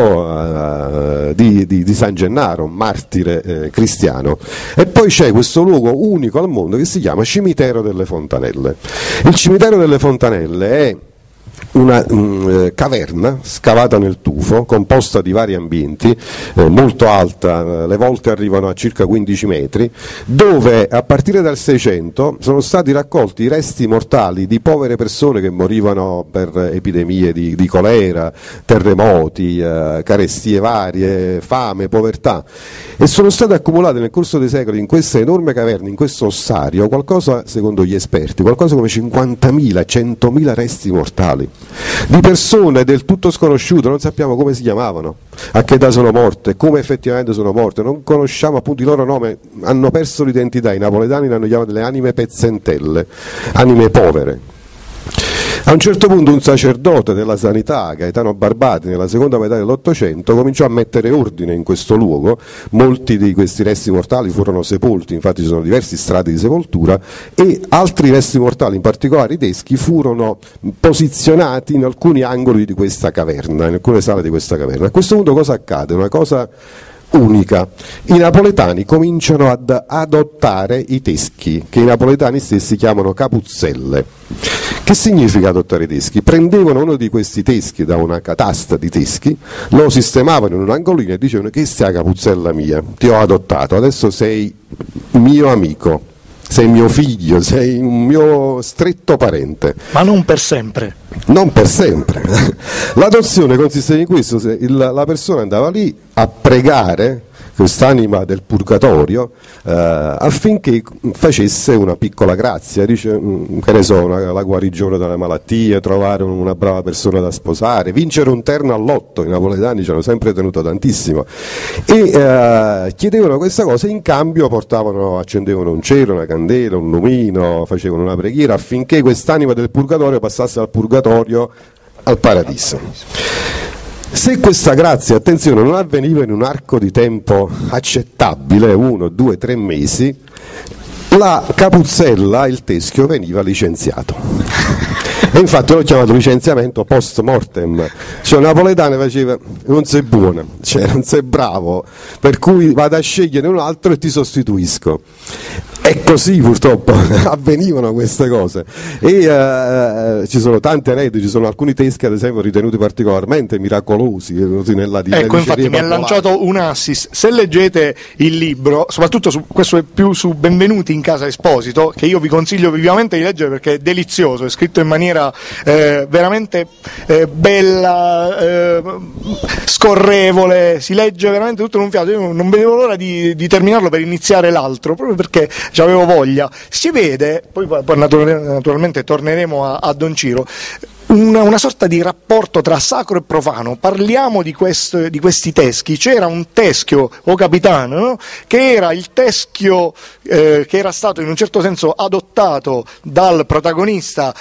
culto di San Gennaro, martire cristiano. E poi c'è questo luogo unico al mondo che si chiama Cimitero delle Fontanelle. Il Cimitero delle Fontanelle è una caverna scavata nel tufo, composta di vari ambienti, molto alta, le volte arrivano a circa 15 metri, dove a partire dal 600 sono stati raccolti i resti mortali di povere persone che morivano per epidemie di colera, terremoti, carestie varie, fame, povertà, e sono state accumulate nel corso dei secoli in questa enorme caverna, in questo ossario, qualcosa, secondo gli esperti, qualcosa come 50.000, 100.000 resti mortali di persone del tutto sconosciute, non sappiamo come si chiamavano, a che età sono morte, come effettivamente sono morte, non conosciamo appunto il loro nome, hanno perso l'identità, i napoletani le hanno chiamate le anime pezzentelle, anime povere. A un certo punto un sacerdote della sanità, Gaetano Barbati, nella seconda metà dell'Ottocento, cominciò a mettere ordine in questo luogo. Molti di questi resti mortali furono sepolti, infatti ci sono diversi strati di sepoltura, e altri resti mortali, in particolare i teschi, furono posizionati in alcuni angoli di questa caverna, in alcune sale di questa caverna. A questo punto cosa accade? Una cosa unica. I napoletani cominciano ad adottare i teschi, che i napoletani stessi chiamano capuzzelle. Che significa adottare i teschi? Prendevano uno di questi teschi da una catasta di teschi, lo sistemavano in un angolino e dicevano: che sia capuzzella mia, ti ho adottato, adesso sei mio amico, sei mio figlio, sei un mio stretto parente. Ma non per sempre. Non per sempre. L'adozione consisteva in questo: la persona andava lì a pregare quest'anima del purgatorio affinché facesse una piccola grazia, dice, che ne so, la guarigione dalle malattie, trovare una brava persona da sposare, vincere un terno al lotto. I napoletani ci hanno sempre tenuto tantissimo, e chiedevano questa cosa, in cambio accendevano un cero, una candela, un lumino, facevano una preghiera affinché quest'anima del purgatorio passasse dal purgatorio al paradiso. Se questa grazia, attenzione, non avveniva in un arco di tempo accettabile, 1, 2, 3 mesi, la capuzzella, il teschio, veniva licenziato. E infatti l'ho chiamato licenziamento post mortem, cioè un napoletano faceva: non sei buona, cioè non sei bravo, per cui vado a scegliere un altro e ti sostituisco. E così purtroppo avvenivano queste cose, e ci sono tanti aneddoti, ci sono alcuni teschi ad esempio ritenuti particolarmente miracolosi nella ecco, infatti mi ha lanciato un assist. Se leggete il libro, soprattutto questo è più su Benvenuti in Casa Esposito, che io vi consiglio vivamente di leggere perché è delizioso, è scritto in maniera veramente bella, scorrevole, si legge veramente tutto in un fiato. Io non vedevo l'ora di terminarlo per iniziare l'altro, proprio perché avevo voglia. Si vede, poi naturalmente torneremo a Don Ciro, una sorta di rapporto tra sacro e profano. Parliamo di questi teschi. C'era un teschio, o capitano, no? Che era il teschio che era stato in un certo senso adottato dal protagonista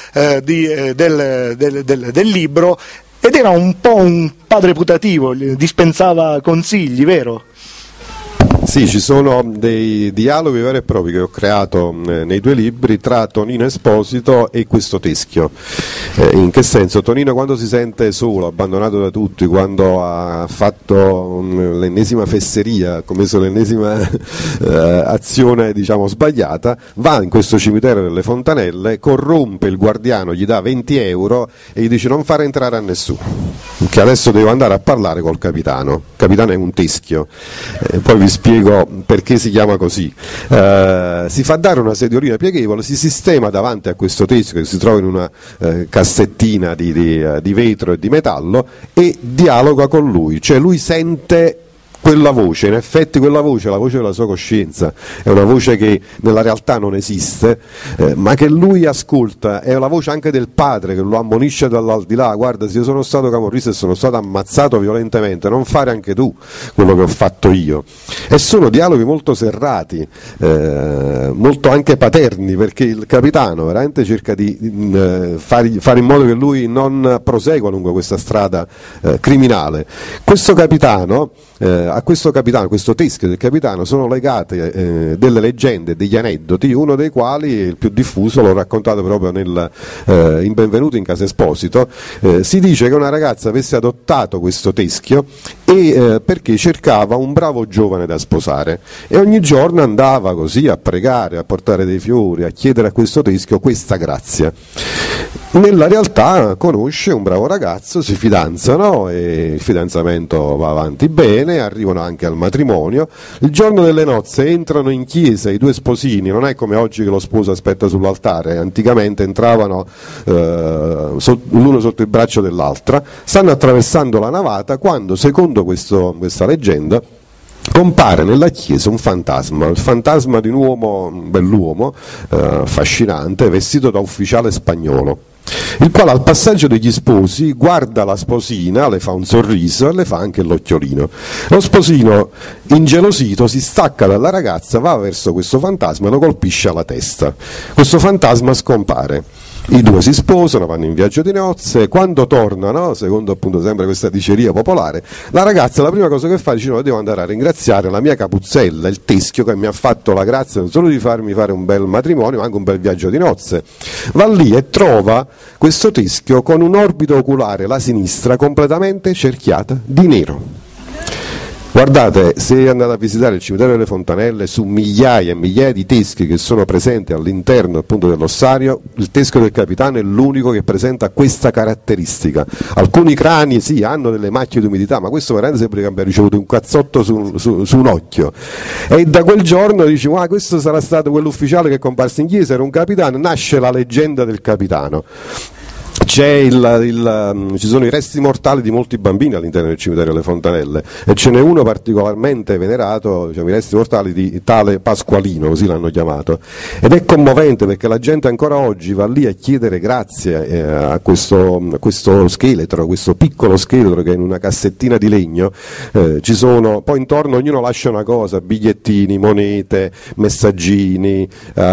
del libro, ed era un po' un padre putativo, dispensava consigli, vero? Sì, ci sono dei dialoghi veri e propri che ho creato nei 2 libri tra Tonino Esposito e questo teschio. In che senso? Tonino, quando si sente solo, abbandonato da tutti, quando ha fatto l'ennesima fesseria, ha commesso l'ennesima azione diciamo sbagliata, va in questo cimitero delle Fontanelle, corrompe il guardiano, gli dà 20 euro e gli dice: non fare entrare a nessuno, che adesso devo andare a parlare col capitano. Il capitano è un teschio, poi vi spiego perché si chiama così. Si fa dare una sediolina pieghevole, si sistema davanti a questo teschio che si trova in una cassettina di vetro e di metallo, e dialoga con lui, cioè lui sente quella voce, in effetti quella voce è la voce della sua coscienza, è una voce che nella realtà non esiste, ma che lui ascolta, è la voce anche del padre che lo ammonisce dall'aldilà: guarda, se io sono stato camorrista e sono stato ammazzato violentemente, non fare anche tu quello che ho fatto io. E sono dialoghi molto serrati, molto anche paterni, perché il capitano veramente cerca di fare in modo che lui non prosegua lungo questa strada criminale. Questo capitano, a questo teschio del capitano sono legate delle leggende, degli aneddoti, uno dei quali, il più diffuso, l'ho raccontato proprio in Benvenuti in Casa Esposito. Si dice che una ragazza avesse adottato questo teschio perché cercava un bravo giovane da sposare, e ogni giorno andava così a pregare, a portare dei fiori, a chiedere a questo teschio questa grazia. Nella realtà conosce un bravo ragazzo, si fidanzano e il fidanzamento va avanti bene, arrivano anche al matrimonio. Il giorno delle nozze entrano in chiesa i due sposini, non è come oggi che lo sposo aspetta sull'altare, anticamente entravano l'uno sotto il braccio dell'altra, stanno attraversando la navata quando, secondo questa leggenda, compare nella chiesa un fantasma, il fantasma di un uomo, un bell'uomo, affascinante, vestito da ufficiale spagnolo, il quale al passaggio degli sposi guarda la sposina, le fa un sorriso e le fa anche l'occhiolino. Lo sposino, ingelosito, si stacca dalla ragazza, va verso questo fantasma e lo colpisce alla testa. Questo fantasma scompare. I due si sposano, vanno in viaggio di nozze, quando tornano, secondo appunto sempre questa diceria popolare, la ragazza la prima cosa che fa dice: no, devo andare a ringraziare la mia capuzzella, il teschio che mi ha fatto la grazia non solo di farmi fare un bel matrimonio ma anche un bel viaggio di nozze. Va lì e trova questo teschio con un orbito oculare, la sinistra, completamente cerchiata di nero. Guardate, se andate a visitare il cimitero delle Fontanelle, su migliaia e migliaia di teschi che sono presenti all'interno appunto dell'ossario, il teschio del capitano è l'unico che presenta questa caratteristica. Alcuni crani sì, hanno delle macchie di umidità, ma questo veramente sembra che abbia ricevuto un cazzotto su un occhio. E da quel giorno dici: ah, questo sarà stato quell'ufficiale che è comparso in chiesa, era un capitano, nasce la leggenda del capitano. Ci sono i resti mortali di molti bambini all'interno del cimitero delle Fontanelle, e ce n'è uno particolarmente venerato, diciamo, i resti mortali di tale Pasqualino, così l'hanno chiamato, ed è commovente perché la gente ancora oggi va lì a chiedere grazie a questo scheletro, questo piccolo scheletro che è in una cassettina di legno. Ci sono, poi intorno ognuno lascia una cosa: bigliettini, monete, messaggini,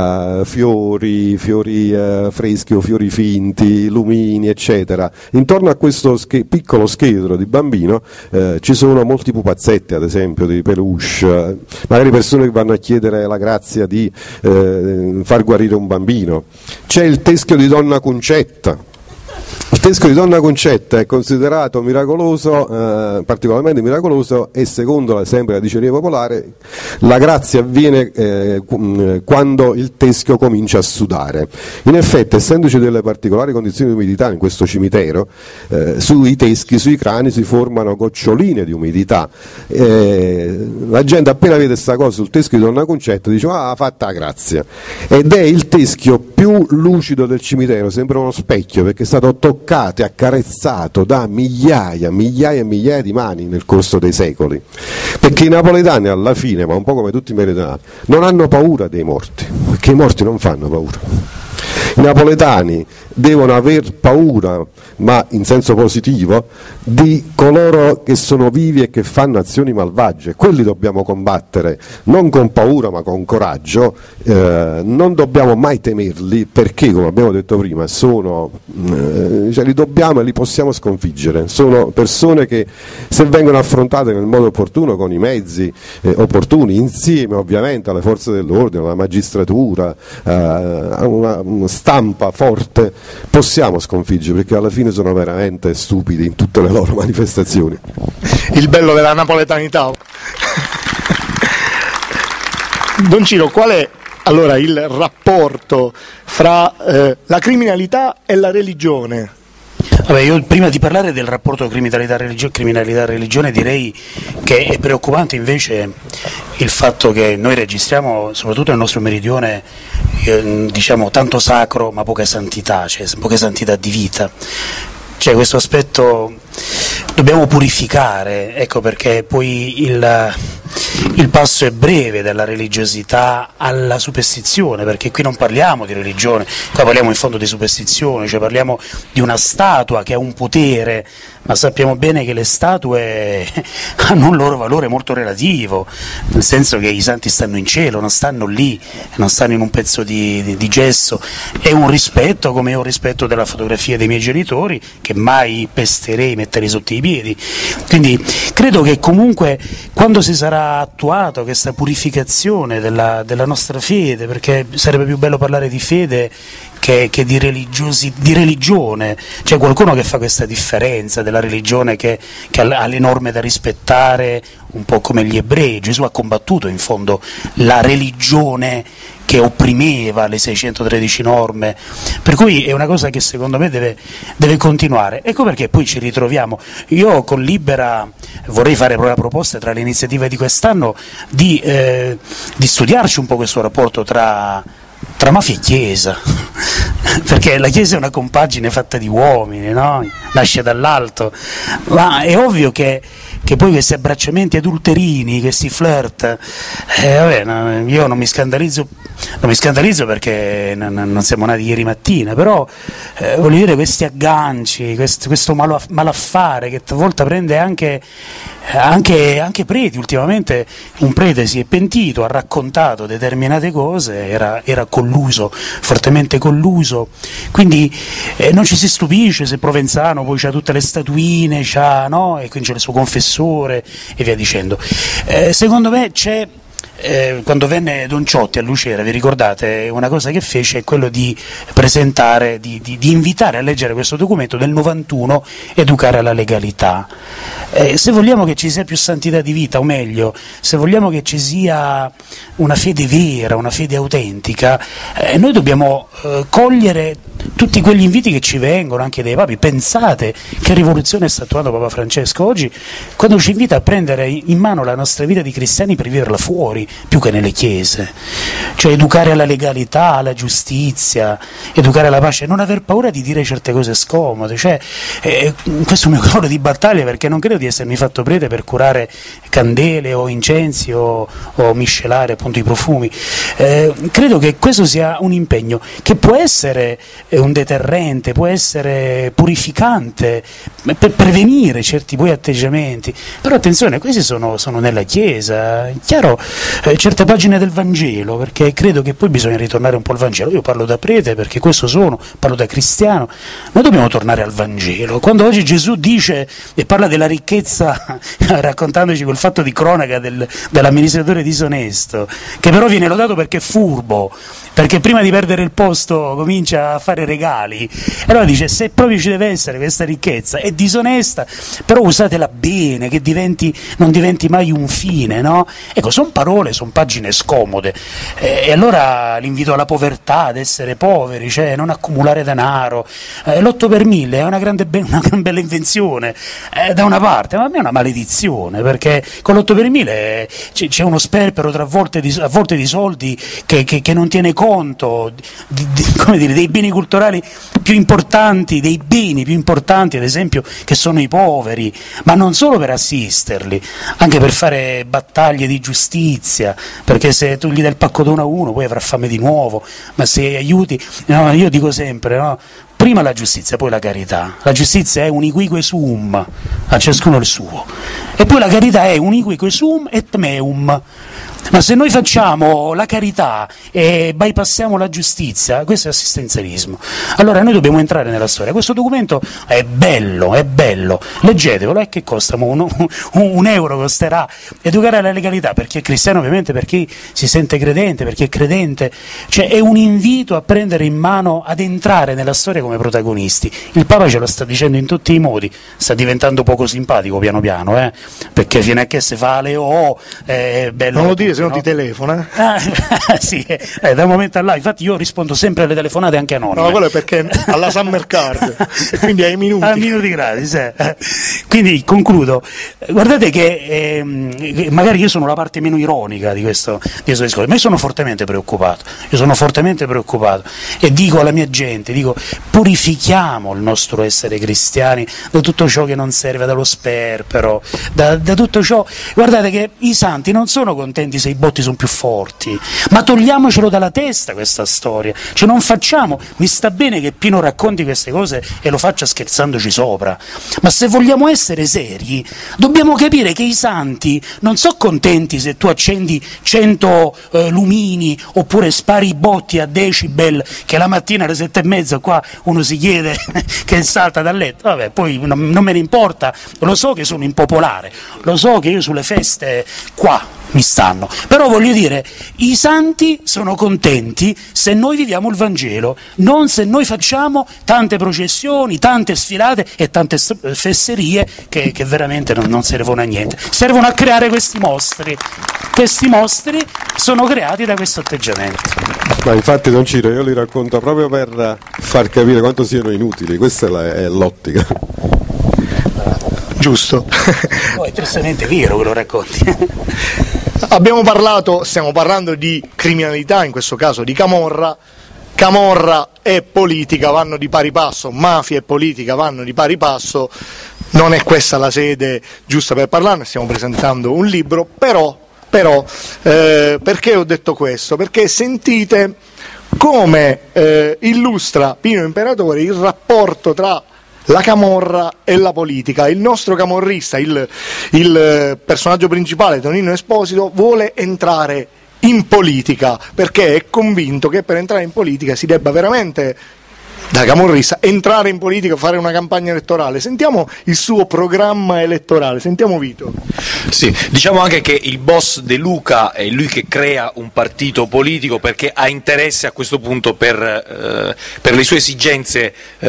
fiori freschi o fiori finti, lumini, eccetera. Intorno a questo piccolo scheletro di bambino ci sono molti pupazzetti, ad esempio di peluche, magari persone che vanno a chiedere la grazia di far guarire un bambino. C'è il teschio di Donna Concetta. Il teschio di Donna Concetta è considerato miracoloso, particolarmente miracoloso, e secondo sempre la diceria popolare la grazia avviene quando il teschio comincia a sudare. In effetti, essendoci delle particolari condizioni di umidità in questo cimitero, sui teschi, sui crani si formano goccioline di umidità. La gente appena vede questa cosa sul teschio di Donna Concetta dice: ah, fatta la grazia. Ed è il teschio più lucido del cimitero, sembra uno specchio perché è stato toccato e accarezzato da migliaia e migliaia di mani nel corso dei secoli, perché i napoletani alla fine, ma un po' come tutti i meridionali, non hanno paura dei morti, perché i morti non fanno paura. I napoletani devono aver paura, ma in senso positivo, di coloro che sono vivi e che fanno azioni malvagie. Quelli dobbiamo combattere, non con paura ma con coraggio. Non dobbiamo mai temerli, perché, come abbiamo detto prima, li dobbiamo e li possiamo sconfiggere. Sono persone che, se vengono affrontate nel modo opportuno, con i mezzi opportuni, insieme ovviamente alle forze dell'ordine, alla magistratura, a una stampa forte, possiamo sconfiggere, perché alla fine sono veramente stupidi in tutte le loro manifestazioni. Il bello della napoletanità. Don Ciro, qual è allora il rapporto fra la criminalità e la religione? Vabbè, io prima di parlare del rapporto criminalità-religione direi che è preoccupante invece il fatto che noi registriamo, soprattutto nel nostro meridione, diciamo tanto sacro ma poca santità, cioè poca santità di vita. C'è questo aspetto dobbiamo purificare, ecco perché poi il passo è breve dalla religiosità alla superstizione, perché qui non parliamo di religione, qua parliamo in fondo di superstizione, cioè parliamo di una statua che ha un potere, ma sappiamo bene che le statue hanno un loro valore molto relativo, nel senso che i santi stanno in cielo, non stanno lì, non stanno in un pezzo di gesso. È un rispetto come è un rispetto della fotografia dei miei genitori, che mai pesterei metterli sotto i piedi. Quindi credo che comunque quando si sarà attuato questa purificazione della nostra fede, perché sarebbe più bello parlare di fede che di religione, c'è qualcuno che fa questa differenza della religione che ha le norme da rispettare, un po' come gli ebrei. Gesù ha combattuto in fondo la religione che opprimeva le 613 norme, per cui è una cosa che secondo me deve continuare. Ecco perché poi ci ritroviamo. Io con Libera vorrei fare proprio la proposta tra le iniziative di quest'anno di studiarci un po' questo rapporto tra mafia e Chiesa, perché la Chiesa è una compagine fatta di uomini, no? Nasce dall'alto, ma è ovvio che poi questi abbracciamenti adulterini, questi flirt, io non mi scandalizzo perché non siamo nati ieri mattina, però voglio dire, questi agganci, questo malaffare che talvolta prende anche preti. Ultimamente un prete si è pentito, ha raccontato determinate cose, era colluso, fortemente colluso, quindi non ci si stupisce se Provenzano poi c'ha tutte le statuine, no? E quindi c'è il suo confessore e via dicendo. Secondo me c'è, quando venne Don Ciotti a Lucera, vi ricordate, una cosa che fece è quello di presentare, di invitare a leggere questo documento del 91, Educare alla legalità. Se vogliamo che ci sia più santità di vita, o meglio, se vogliamo che ci sia una fede vera, una fede autentica, noi dobbiamo cogliere tutti quegli inviti che ci vengono anche dai papi. Pensate che rivoluzione sta attuando Papa Francesco oggi, quando ci invita a prendere in mano la nostra vita di cristiani per viverla fuori, più che nelle chiese, cioè educare alla legalità, alla giustizia, educare alla pace, non aver paura di dire certe cose scomode. Cioè, questo è un mio cavallo di battaglia, perché non credo di essermi fatto prete per curare candele o incensi o miscelare appunto i profumi. Credo che questo sia un impegno che può essere un deterrente, può essere purificante per prevenire certi poi atteggiamenti, però attenzione, questi sono nella Chiesa, chiaro, certe pagine del Vangelo, perché credo che poi bisogna ritornare un po' al Vangelo. Io parlo da prete perché questo parlo da cristiano, noi dobbiamo tornare al Vangelo. Quando oggi Gesù dice e parla della ricchezza raccontandoci quel fatto di cronaca dell'amministratore disonesto, che però viene lodato perché è furbo, perché prima di perdere il posto comincia a fare regali, allora dice: se proprio ci deve essere questa ricchezza è disonesta, però usatela bene, che non diventi mai un fine, no? Ecco, sono parole, sono pagine scomode, e allora l'invito alla povertà, ad essere poveri, cioè non accumulare denaro, l'8 per 1000 è una gran bella invenzione, da una parte, ma a me è una maledizione, perché con l'8 per 1000 c'è uno sperpero a volte di soldi che non tiene conto come dire, dei beni culturali più importanti, dei beni più importanti, ad esempio, che sono i poveri, ma non solo per assisterli, anche per fare battaglie di giustizia, perché se tu gli dai il pacco d'uno a uno poi avrà fame di nuovo, ma se aiuti, no, io dico sempre, no? Prima la giustizia, poi la carità. La giustizia è unique sum, a ciascuno il suo, e poi la carità è unique sum et meum. Ma se noi facciamo la carità e bypassiamo la giustizia, questo è assistenzialismo. Allora noi dobbiamo entrare nella storia. Questo documento è bello, leggetevelo, che costa un euro costerà. Educare alla legalità per chi è cristiano, ovviamente, per chi si sente credente, per chi è credente, cioè è un invito a prendere in mano, ad entrare nella storia come protagonisti. Il Papa ce lo sta dicendo in tutti i modi, sta diventando poco simpatico piano piano, perché fino a che si fa le è bello. Non lo dire se no ti telefona. Sì, da un momento all'altro, infatti io rispondo sempre alle telefonate anche anonime. No, quello è perché alla Summer Card, e quindi ai minuti. A minuti gratis. Quindi concludo. Guardate che magari io sono la parte meno ironica di questo discorso, ma io sono fortemente preoccupato. E dico alla mia gente, purifichiamo il nostro essere cristiani da tutto ciò che non serve, dallo sperpero, da tutto ciò. Guardate che i santi non sono contenti se i botti sono più forti, ma togliamocelo dalla testa questa storia, cioè non facciamo, mi sta bene che Pino racconti queste cose e lo faccia scherzandoci sopra, ma se vogliamo essere seri dobbiamo capire che i santi non sono contenti se tu accendi 100 lumini oppure spari i botti a decibel che la mattina alle 7:30 qua uno si chiede che salta dal letto. Vabbè, poi non me ne importa, lo so che sono impopolare, lo so che io sulle feste qua mi stanno, però voglio dire, i santi sono contenti se noi viviamo il Vangelo, non se noi facciamo tante processioni, tante sfilate e tante fesserie che veramente non servono a niente, servono a creare questi mostri sono creati da questo atteggiamento. Ma infatti Don Ciro, io li racconto proprio per far capire quanto siano inutili, questa è l'ottica. Giusto. Poi è tristemente vero che lo racconti. Stiamo parlando di criminalità, in questo caso di camorra. Camorra e politica vanno di pari passo, mafia e politica vanno di pari passo, non è questa la sede giusta per parlarne, stiamo presentando un libro, però perché ho detto questo? Perché sentite come illustra Pino Imperatore il rapporto tra la camorra e la politica. Il nostro camorrista, il personaggio principale, Tonino Esposito, vuole entrare in politica perché è convinto che per entrare in politica si debba veramente, da camorrista, entrare in politica, fare una campagna elettorale. Sentiamo il suo programma elettorale, sentiamo Vito. Sì, diciamo anche che il boss De Luca è lui che crea un partito politico perché ha interesse a questo punto per le sue esigenze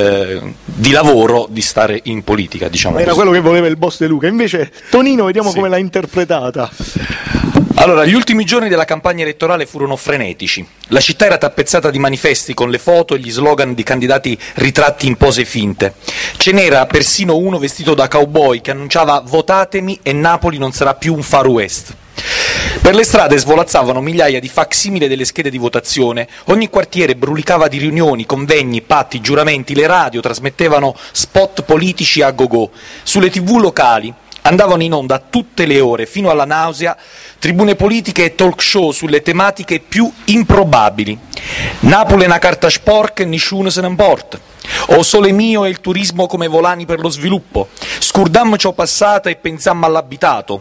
di lavoro di stare in politica, diciamo. Era così. quello che voleva il boss De Luca. Invece Tonino, vediamo come l'ha interpretata. Allora, gli ultimi giorni della campagna elettorale furono frenetici. La città era tappezzata di manifesti con le foto e gli slogan di candidati ritratti in pose finte. Ce n'era persino uno vestito da cowboy che annunciava «Votatemi e Napoli non sarà più un Far West». Per le strade svolazzavano migliaia di facsimile delle schede di votazione, ogni quartiere brulicava di riunioni, convegni, patti, giuramenti, le radio trasmettevano spot politici a go-go. Sulle TV locali andavano in onda a tutte le ore, fino alla nausea, tribune politiche e talk show sulle tematiche più improbabili. Napoli è una carta sporca e nessuno se ne importa. O Sole Mio e il turismo come volani per lo sviluppo. Scurdammo ciò passato e pensammo all'abitato.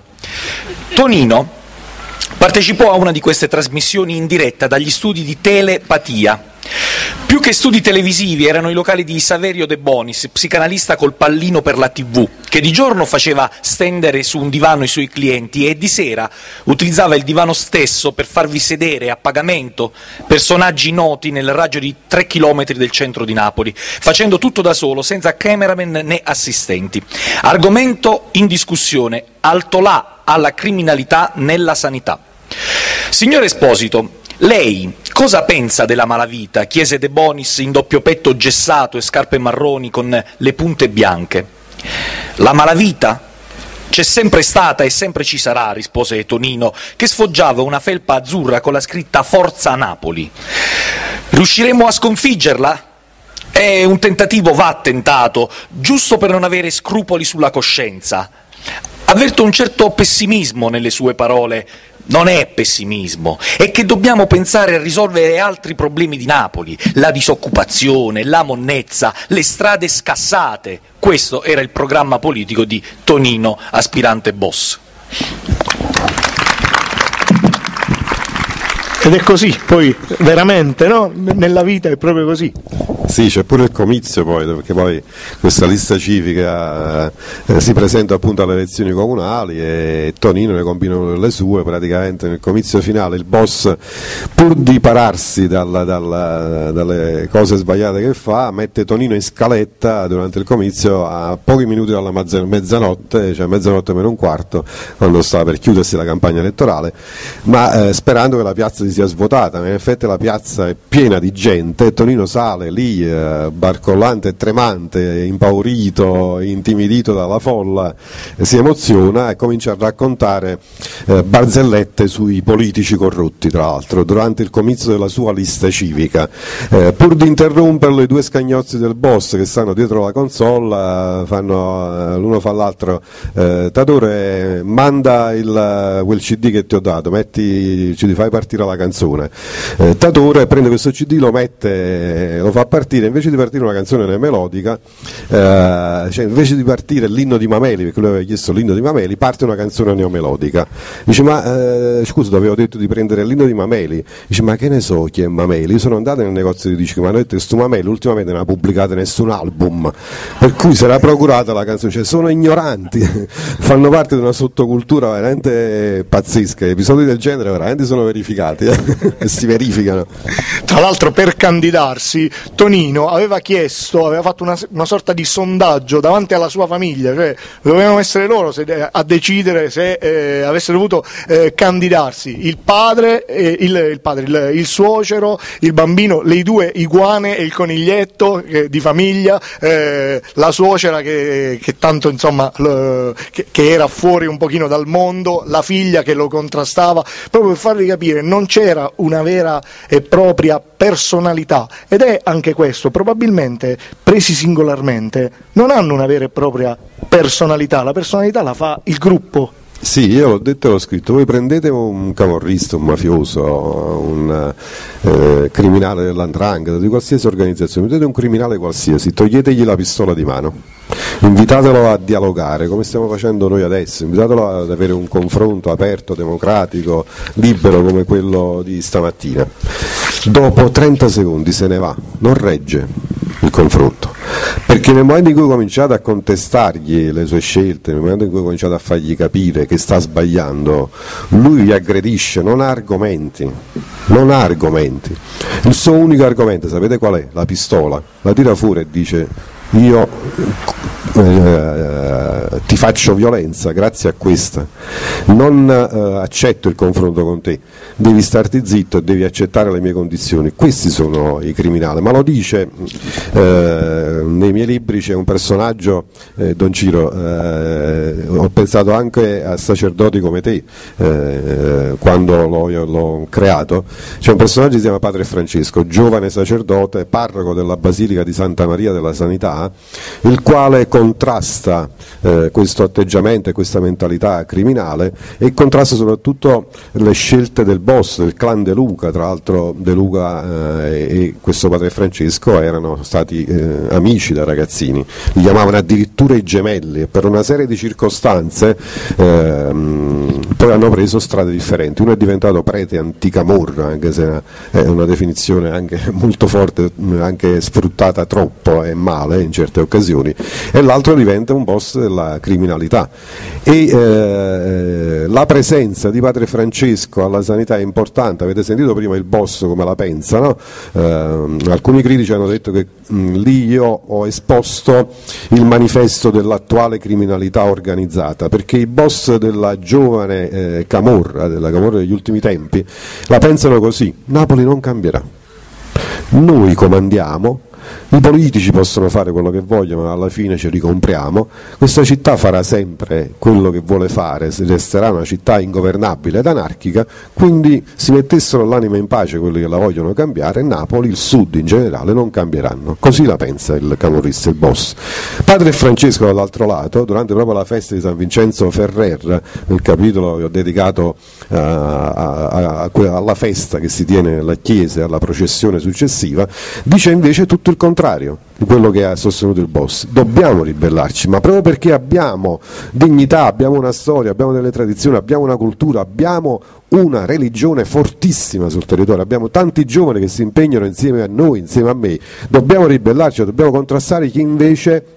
Tonino partecipò a una di queste trasmissioni in diretta dagli studi di telepatia. Più che studi televisivi erano i locali di Saverio De Bonis, psicanalista col pallino per la TV, che di giorno faceva stendere su un divano i suoi clienti e di sera utilizzava il divano stesso per farvi sedere a pagamento personaggi noti nel raggio di 3 chilometri del centro di Napoli, facendo tutto da solo, senza cameraman né assistenti. Argomento in discussione: altolà alla criminalità nella sanità. Signor Esposito, lei cosa pensa della malavita? Chiese De Bonis in doppio petto gessato e scarpe marroni con le punte bianche. La malavita? C'è sempre stata e sempre ci sarà, rispose Tonino, che sfoggiava una felpa azzurra con la scritta Forza Napoli. Riusciremo a sconfiggerla? Un tentativo va tentato, giusto per non avere scrupoli sulla coscienza. Avverto un certo pessimismo nelle sue parole. Non è pessimismo, è che dobbiamo pensare a risolvere altri problemi di Napoli, la disoccupazione, la monnezza, le strade scassate. Questo era il programma politico di Tonino, aspirante boss. Ed è così, poi veramente, no? Nella vita è proprio così. Sì, c'è pure il comizio poi, perché poi questa lista civica si presenta appunto alle elezioni comunali e Tonino ne combina le sue, praticamente nel comizio finale il boss, pur di pararsi dalle cose sbagliate che fa, mette Tonino in scaletta durante il comizio a pochi minuti dalla mezzanotte, cioè mezzanotte meno un quarto, quando sta per chiudersi la campagna elettorale, ma sperando che la piazza si sia svuotata. In effetti la piazza è piena di gente, Tonino sale lì barcollante e tremante, impaurito, intimidito dalla folla, si emoziona e comincia a raccontare barzellette sui politici corrotti, tra l'altro, durante il comizio della sua lista civica. Pur di interromperlo, i due scagnozzi del boss che stanno dietro la console l'uno fa l'altro: Tadore, manda quel CD che ti ho dato, ci fai partire la canzone. Tadore prende questo CD, lo fa partire, invece di partire una canzone neomelodica, cioè invece di partire l'inno di Mameli, perché lui aveva chiesto l'inno di Mameli, parte una canzone neomelodica. Dice: ma scusa, ti avevo detto di prendere l'inno di Mameli. Dice: ma che ne so chi è Mameli? Io sono andato nel negozio di dischi, ma hanno detto che stu Mameli ultimamente non ha pubblicato nessun album, per cui si era procurata la canzone. Cioè, sono ignoranti, fanno parte di una sottocultura veramente pazzesca. Episodi del genere veramente sono verificati e si verificano. Tra l'altro, per candidarsi Tonino aveva fatto una sorta di sondaggio davanti alla sua famiglia, cioè dovevano essere loro a decidere se avessero dovuto candidarsi, il padre, il suocero, il bambino, le due iguane e il coniglietto di famiglia, la suocera che tanto insomma che era fuori un pochino dal mondo, la figlia che lo contrastava, proprio per farvi capire non c'era una vera e propria personalità. Ed è anche questo, probabilmente presi singolarmente non hanno una vera e propria personalità, la personalità la fa il gruppo. Sì, io l'ho detto e l'ho scritto: voi prendete un camorrista, un mafioso, un criminale dell''ndrangheta, di qualsiasi organizzazione, prendete un criminale qualsiasi, toglietegli la pistola di mano, invitatelo a dialogare come stiamo facendo noi adesso, invitatelo ad avere un confronto aperto, democratico, libero come quello di stamattina. Dopo 30 secondi se ne va, non regge il confronto, perché nel momento in cui cominciate a contestargli le sue scelte, nel momento in cui cominciate a fargli capire che sta sbagliando, lui vi aggredisce, non ha argomenti. Il suo unico argomento, sapete qual è? La pistola. La tira fuori e dice: io ti faccio violenza grazie a questa, non accetto il confronto con te, devi starti zitto e devi accettare le mie condizioni. Questi sono i criminali, ma lo dice nei miei libri. C'è un personaggio, Don Ciro, ho pensato anche a sacerdoti come te quando l'ho creato. C'è un personaggio che si chiama Padre Francesco, giovane sacerdote, parroco della Basilica di Santa Maria della Sanità, il quale contrasta questo atteggiamento e questa mentalità criminale, e contrasta soprattutto le scelte del boss, del clan De Luca. Tra l'altro De Luca e questo Padre Francesco erano stati amici da ragazzini, li chiamavano addirittura i gemelli, e per una serie di circostanze poi hanno preso strade differenti. Uno è diventato prete anticamorra, anche se è una definizione anche molto forte, anche sfruttata troppo e male in certe occasioni, e l'altro diventa un boss della criminalità. E la presenza di Padre Francesco alla sanità è importante. Avete sentito prima il boss come la pensa, no? Alcuni critici hanno detto che lì io ho esposto il manifesto dell'attuale criminalità organizzata, perché i boss della giovane camorra, della camorra degli ultimi tempi, la pensano così: Napoli non cambierà, noi comandiamo, i politici possono fare quello che vogliono, ma alla fine ci ricompriamo, questa città farà sempre quello che vuole fare, resterà una città ingovernabile ed anarchica, quindi si mettessero l'anima in pace quelli che la vogliono cambiare, Napoli, il sud in generale, non cambieranno. Così la pensa il camorrista, il boss. Padre Francesco, dall'altro lato, durante proprio la festa di San Vincenzo Ferrer, nel capitolo che ho dedicato alla festa che si tiene nella chiesa e alla processione successiva, dice invece tutto il il contrario di quello che ha sostenuto il boss. Dobbiamo ribellarci, ma proprio perché abbiamo dignità, abbiamo una storia, abbiamo delle tradizioni, abbiamo una cultura, abbiamo una religione fortissima sul territorio, abbiamo tanti giovani che si impegnano insieme a noi, insieme a me. Dobbiamo ribellarci, dobbiamo contrastare chi invece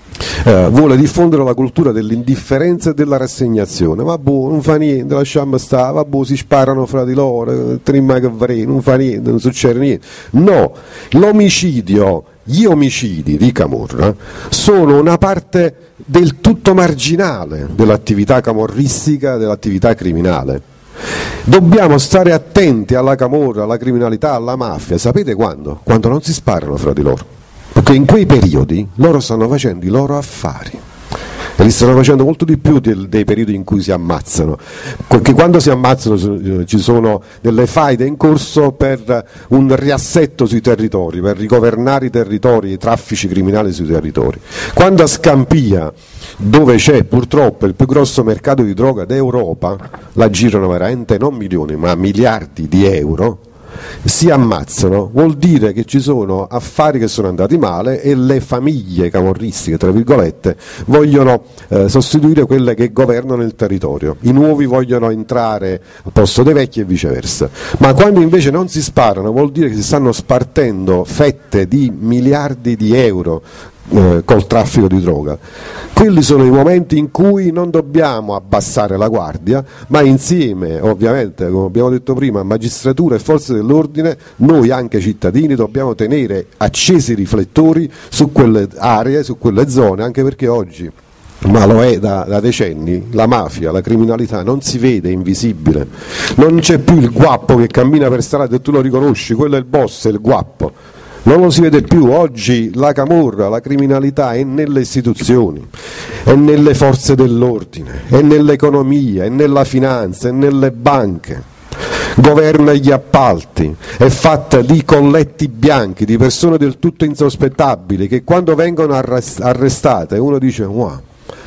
vuole diffondere la cultura dell'indifferenza e della rassegnazione. Vabbè, non fa niente, lasciamo stare, vabbè, si sparano fra di loro, non fa niente, non succede niente. No, l'omicidio, gli omicidi di camorra sono una parte del tutto marginale dell'attività camorristica, dell'attività criminale. Dobbiamo stare attenti alla camorra, alla criminalità, alla mafia. Sapete quando? Quando non si sparano fra di loro, perché in quei periodi loro stanno facendo i loro affari e li stanno facendo molto di più dei periodi in cui si ammazzano, perché quando si ammazzano ci sono delle faide in corso per un riassetto sui territori, per rigovernare i territori, i traffici criminali sui territori. Quando a Scampia, dove c'è purtroppo il più grosso mercato di droga d'Europa, la girano veramente non milioni ma miliardi di euro, si ammazzano, vuol dire che ci sono affari che sono andati male e le famiglie camorristiche, tra virgolette, vogliono sostituire quelle che governano il territorio. I nuovi vogliono entrare al posto dei vecchi e viceversa. Ma quando invece non si sparano, vuol dire che si stanno spartendo fette di miliardi di euro col traffico di droga. Quelli sono i momenti in cui non dobbiamo abbassare la guardia, ma insieme, ovviamente, come abbiamo detto prima, magistratura e forze dell'ordine, noi anche cittadini dobbiamo tenere accesi i riflettori su quelle aree, su quelle zone, anche perché oggi, ma lo è da decenni, la mafia, la criminalità non si vede, è invisibile. Non c'è più il guappo che cammina per strada e tu lo riconosci, quello è il boss, è il guappo. Non lo si vede più. Oggi la camorra, la criminalità è nelle istituzioni, è nelle forze dell'ordine, è nell'economia, è nella finanza, è nelle banche, governa gli appalti, è fatta di colletti bianchi, di persone del tutto insospettabili che quando vengono arrestate uno dice wow,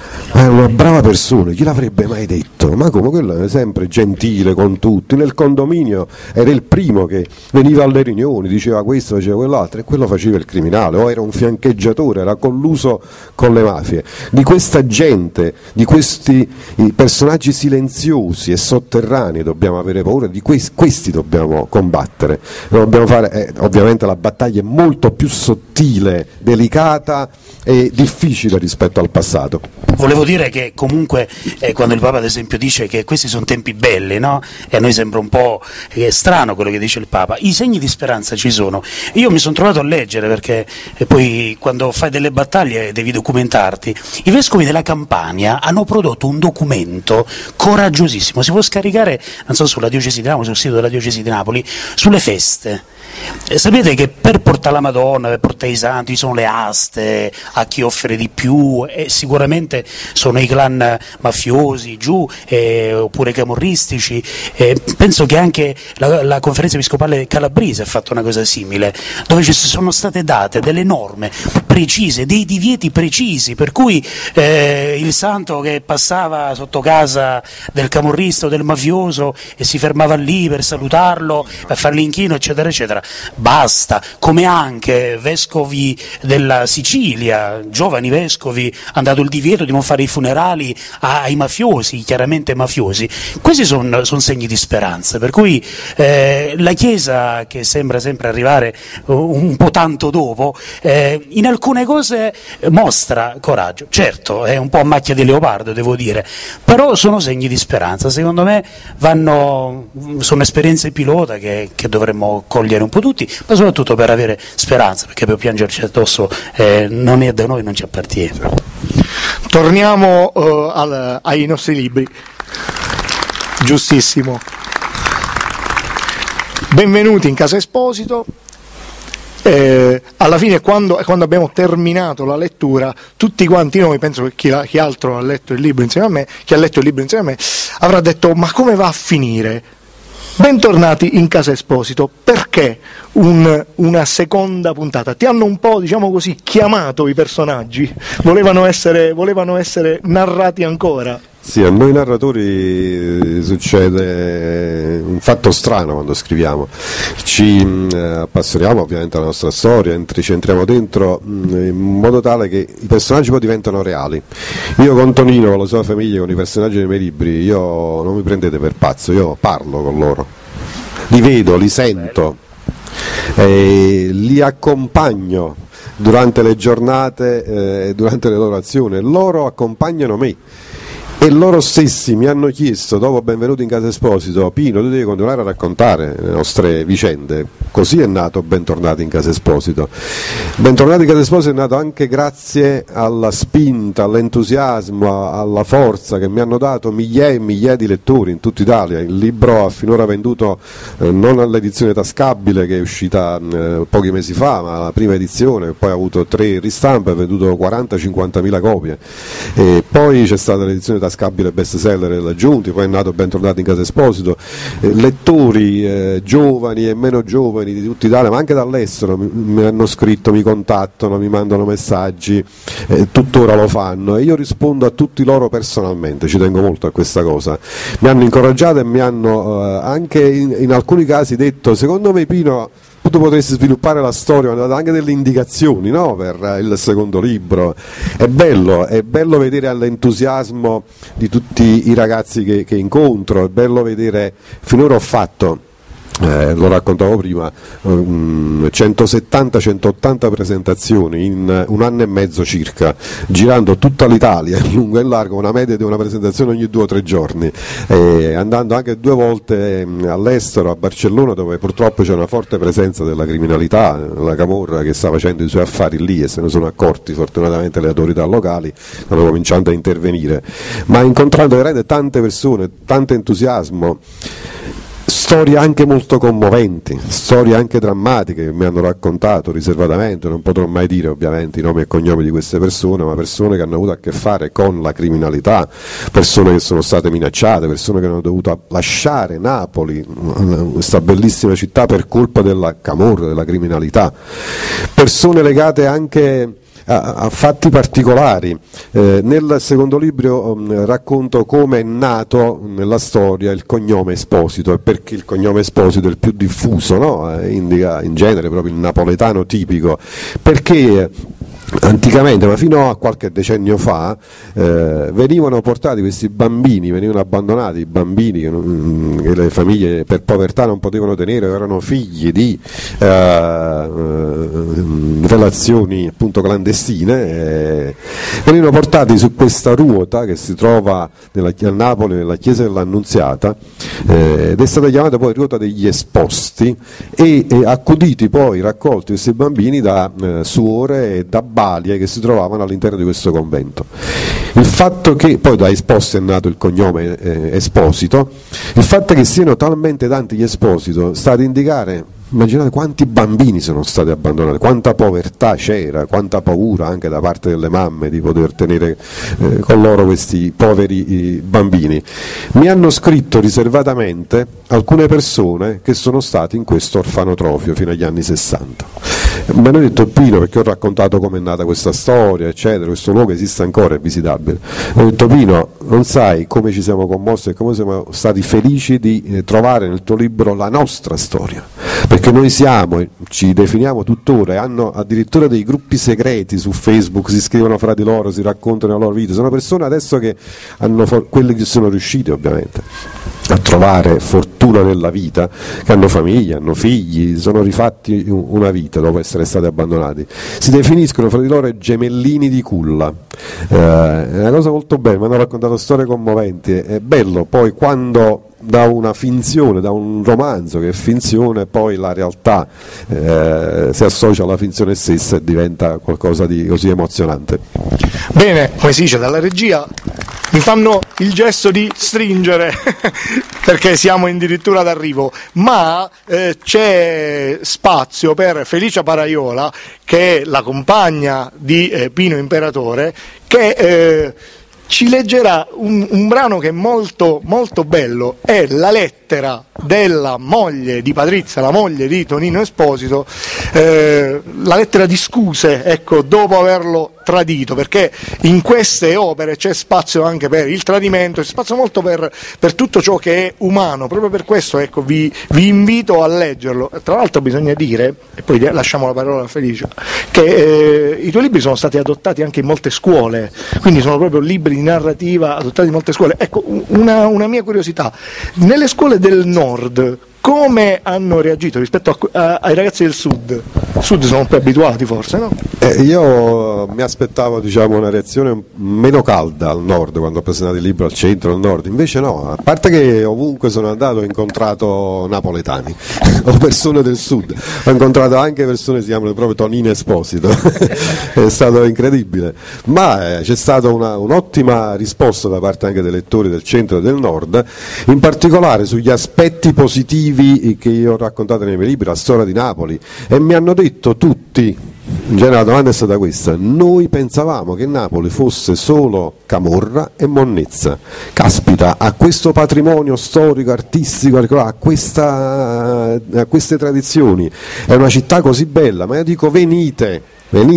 è una brava persona, chi l'avrebbe mai detto? Ma come, quello è sempre gentile con tutti, nel condominio era il primo che veniva alle riunioni, diceva questo, faceva quell'altro, e quello faceva il criminale, o era un fiancheggiatore, era colluso con le mafie. Di questa gente, di questi personaggi silenziosi e sotterranei dobbiamo avere paura, di questi dobbiamo combattere. Dobbiamo fare, ovviamente la battaglia è molto più sottile, delicata e difficile rispetto al passato. Volevo dire che comunque quando il Papa ad esempio dice che questi sono tempi belli, no? E a noi sembra un po' strano quello che dice il Papa, i segni di speranza ci sono. Io mi sono trovato a leggere, perché poi quando fai delle battaglie devi documentarti. I vescovi della Campania hanno prodotto un documento coraggiosissimo, si può scaricare, non so, sulla diocesi di Napoli, sul sito della diocesi di Napoli, sulle feste. Sapete che per portare la Madonna, per portare i santi, ci sono le aste a chi offre di più, e sicuramente sono i clan mafiosi giù, oppure camorristici. Penso che anche la conferenza episcopale calabrese ha fatto una cosa simile, dove ci sono state date delle norme precise, dei divieti precisi, per cui il santo che passava sotto casa del camorrista o del mafioso e si fermava lì per salutarlo, per fare l'inchino, eccetera eccetera, basta. Come anche vescovi della Sicilia, giovani vescovi, hanno dato il divieto di non fare i funerali ai mafiosi, chiaramente mafiosi. Questi sono segni di speranza, per cui la Chiesa, che sembra sempre arrivare un po' tanto dopo, in alcune cose mostra coraggio. Certo, è un po' a macchia di leopardo, devo dire, però sono segni di speranza. Secondo me sono esperienze pilota che dovremmo cogliere un po' tutti, ma soprattutto per avere speranza, perché per piangerci addosso non è da noi, non ci appartiene. Torniamo ai nostri libri. Giustissimo. Benvenuti in Casa Esposito. Alla fine, quando abbiamo terminato la lettura, tutti quanti noi, penso che chi altro ha letto il libro insieme a me, chi ha letto il libro insieme a me, avrà detto: ma come va a finire? Bentornati in Casa Esposito. Perché una seconda puntata? Ti hanno un po', diciamo così, chiamato i personaggi? Volevano essere narrati ancora? Sì, a noi narratori succede un fatto strano quando scriviamo, ci appassioniamo ovviamente alla nostra storia, ci entriamo dentro in modo tale che i personaggi poi diventano reali. Io con Tonino, con la sua famiglia, con i personaggi dei miei libri, io non mi prendete per pazzo, io parlo con loro, li vedo, li sento, li accompagno durante le giornate, durante le loro azioni, loro accompagnano me. E loro stessi mi hanno chiesto, dopo Benvenuti in Casa Esposito, Pino, tu devi continuare a raccontare le nostre vicende. Così è nato Bentornati in Casa Esposito. Bentornati in Casa Esposito è nato anche grazie alla spinta, all'entusiasmo, alla forza che mi hanno dato migliaia e migliaia di lettori in tutta Italia. Il libro ha finora venduto non all'edizione tascabile che è uscita pochi mesi fa, ma la prima edizione, poi ha avuto 3 ristampe, ha venduto 40-50 mila copie. E poi c'è stata l'edizione tascabile bestseller della Giunti, poi è nato Bentornati in Casa Esposito, lettori giovani e meno giovani di tutta Italia, ma anche dall'estero mi hanno scritto, mi contattano, mi mandano messaggi, tuttora lo fanno e io rispondo a tutti loro personalmente, ci tengo molto a questa cosa. Mi hanno incoraggiato e mi hanno anche in alcuni casi detto: secondo me Pino, tu potresti sviluppare la storia, mi hanno dato anche delle indicazioni, no, per il secondo libro. È bello vedere l'entusiasmo di tutti i ragazzi che incontro, è bello vedere, finora ho fatto, lo raccontavo prima, 170-180 presentazioni in un anno e mezzo circa, girando tutta l'Italia in lungo e in largo, una media di una presentazione ogni 2 o 3 giorni, andando anche 2 volte all'estero, a Barcellona, dove purtroppo c'è una forte presenza della criminalità, la camorra che sta facendo i suoi affari lì e se ne sono accorti fortunatamente le autorità locali, stanno cominciando a intervenire, ma incontrando veramente tante persone, tanto entusiasmo, storie anche molto commoventi, storie anche drammatiche che mi hanno raccontato riservatamente, non potrò mai dire ovviamente i nomi e cognomi di queste persone, ma persone che hanno avuto a che fare con la criminalità, persone che sono state minacciate, persone che hanno dovuto lasciare Napoli, questa bellissima città, per colpa della camorra, della criminalità, persone legate anche a fatti particolari. Nel secondo libro racconto come è nato nella storia il cognome Esposito e perché il cognome Esposito è il più diffuso, no? Indica in genere proprio il napoletano tipico, perché anticamente, ma fino a qualche decennio fa, venivano portati questi bambini, venivano abbandonati i bambini che le famiglie per povertà non potevano tenere, erano figli di relazioni appunto clandestine, venivano portati su questa ruota che si trova a Napoli nella chiesa dell'Annunziata, ed è stata chiamata poi ruota degli esposti, e accuditi poi, raccolti questi bambini da suore e da balie che si trovavano all'interno di questo convento. Il fatto che poi da Esposti è nato il cognome Esposito, il fatto che siano talmente tanti gli Esposito sta ad indicare, immaginate quanti bambini sono stati abbandonati, quanta povertà c'era, quanta paura anche da parte delle mamme di poter tenere con loro questi poveri bambini. Mi hanno scritto riservatamente alcune persone che sono state in questo orfanotrofio fino agli anni 60. Mi hanno detto: Pino, perché ho raccontato come è nata questa storia, eccetera, questo luogo esiste ancora, è visitabile. Ho detto: Pino, non sai come ci siamo commossi e come siamo stati felici di trovare nel tuo libro la nostra storia, perché noi ci definiamo tuttora, e hanno addirittura dei gruppi segreti su Facebook, si scrivono fra di loro, si raccontano la loro vita, sono persone adesso che hanno, quelli che sono riusciti ovviamente a trovare fortuna nella vita, che hanno famiglia, hanno figli, sono rifatti una vita dopo essere stati abbandonati, si definiscono fra di loro gemellini di culla. È una cosa molto bella, mi hanno raccontato storie commoventi, è bello poi quando da una finzione, da un romanzo che è finzione, poi la realtà si associa alla finzione stessa e diventa qualcosa di così emozionante. Bene, come si dice dalla regia, mi fanno il gesto di stringere perché siamo addirittura d'arrivo, ma c'è spazio per Felicia Paraiola, che è la compagna di Pino Imperatore, che ci leggerà un brano che è molto molto bello, è La lettera lettera della moglie di Patrizia, la moglie di Tonino Esposito, la lettera di scuse, ecco, dopo averlo tradito, perché in queste opere c'è spazio anche per il tradimento, c'è spazio molto per tutto ciò che è umano. Proprio per questo, ecco, vi invito a leggerlo. Tra l'altro bisogna dire, e poi lasciamo la parola a Felicia, che i tuoi libri sono stati adottati anche in molte scuole, quindi sono proprio libri di narrativa adottati in molte scuole. Ecco, una mia curiosità: nelle scuole del nord come hanno reagito rispetto ai ragazzi del sud? Il sud sono più abituati forse, no? Io mi aspettavo, diciamo, una reazione meno calda al nord quando ho presentato il libro, al centro, al nord. Invece no, a parte che ovunque sono andato ho incontrato napoletani o persone del sud, ho incontrato anche persone che si chiamano proprio Tonino Esposito. È stato incredibile, ma c'è stata un'ottima risposta da parte anche dei lettori del centro e del nord, in particolare sugli aspetti positivi che io ho raccontato nei miei libri, la storia di Napoli, e mi hanno detto tutti, in genere la domanda è stata questa: noi pensavamo che Napoli fosse solo camorra e monnezza, caspita, a questo patrimonio storico, artistico, a queste tradizioni, è una città così bella, ma io dico venite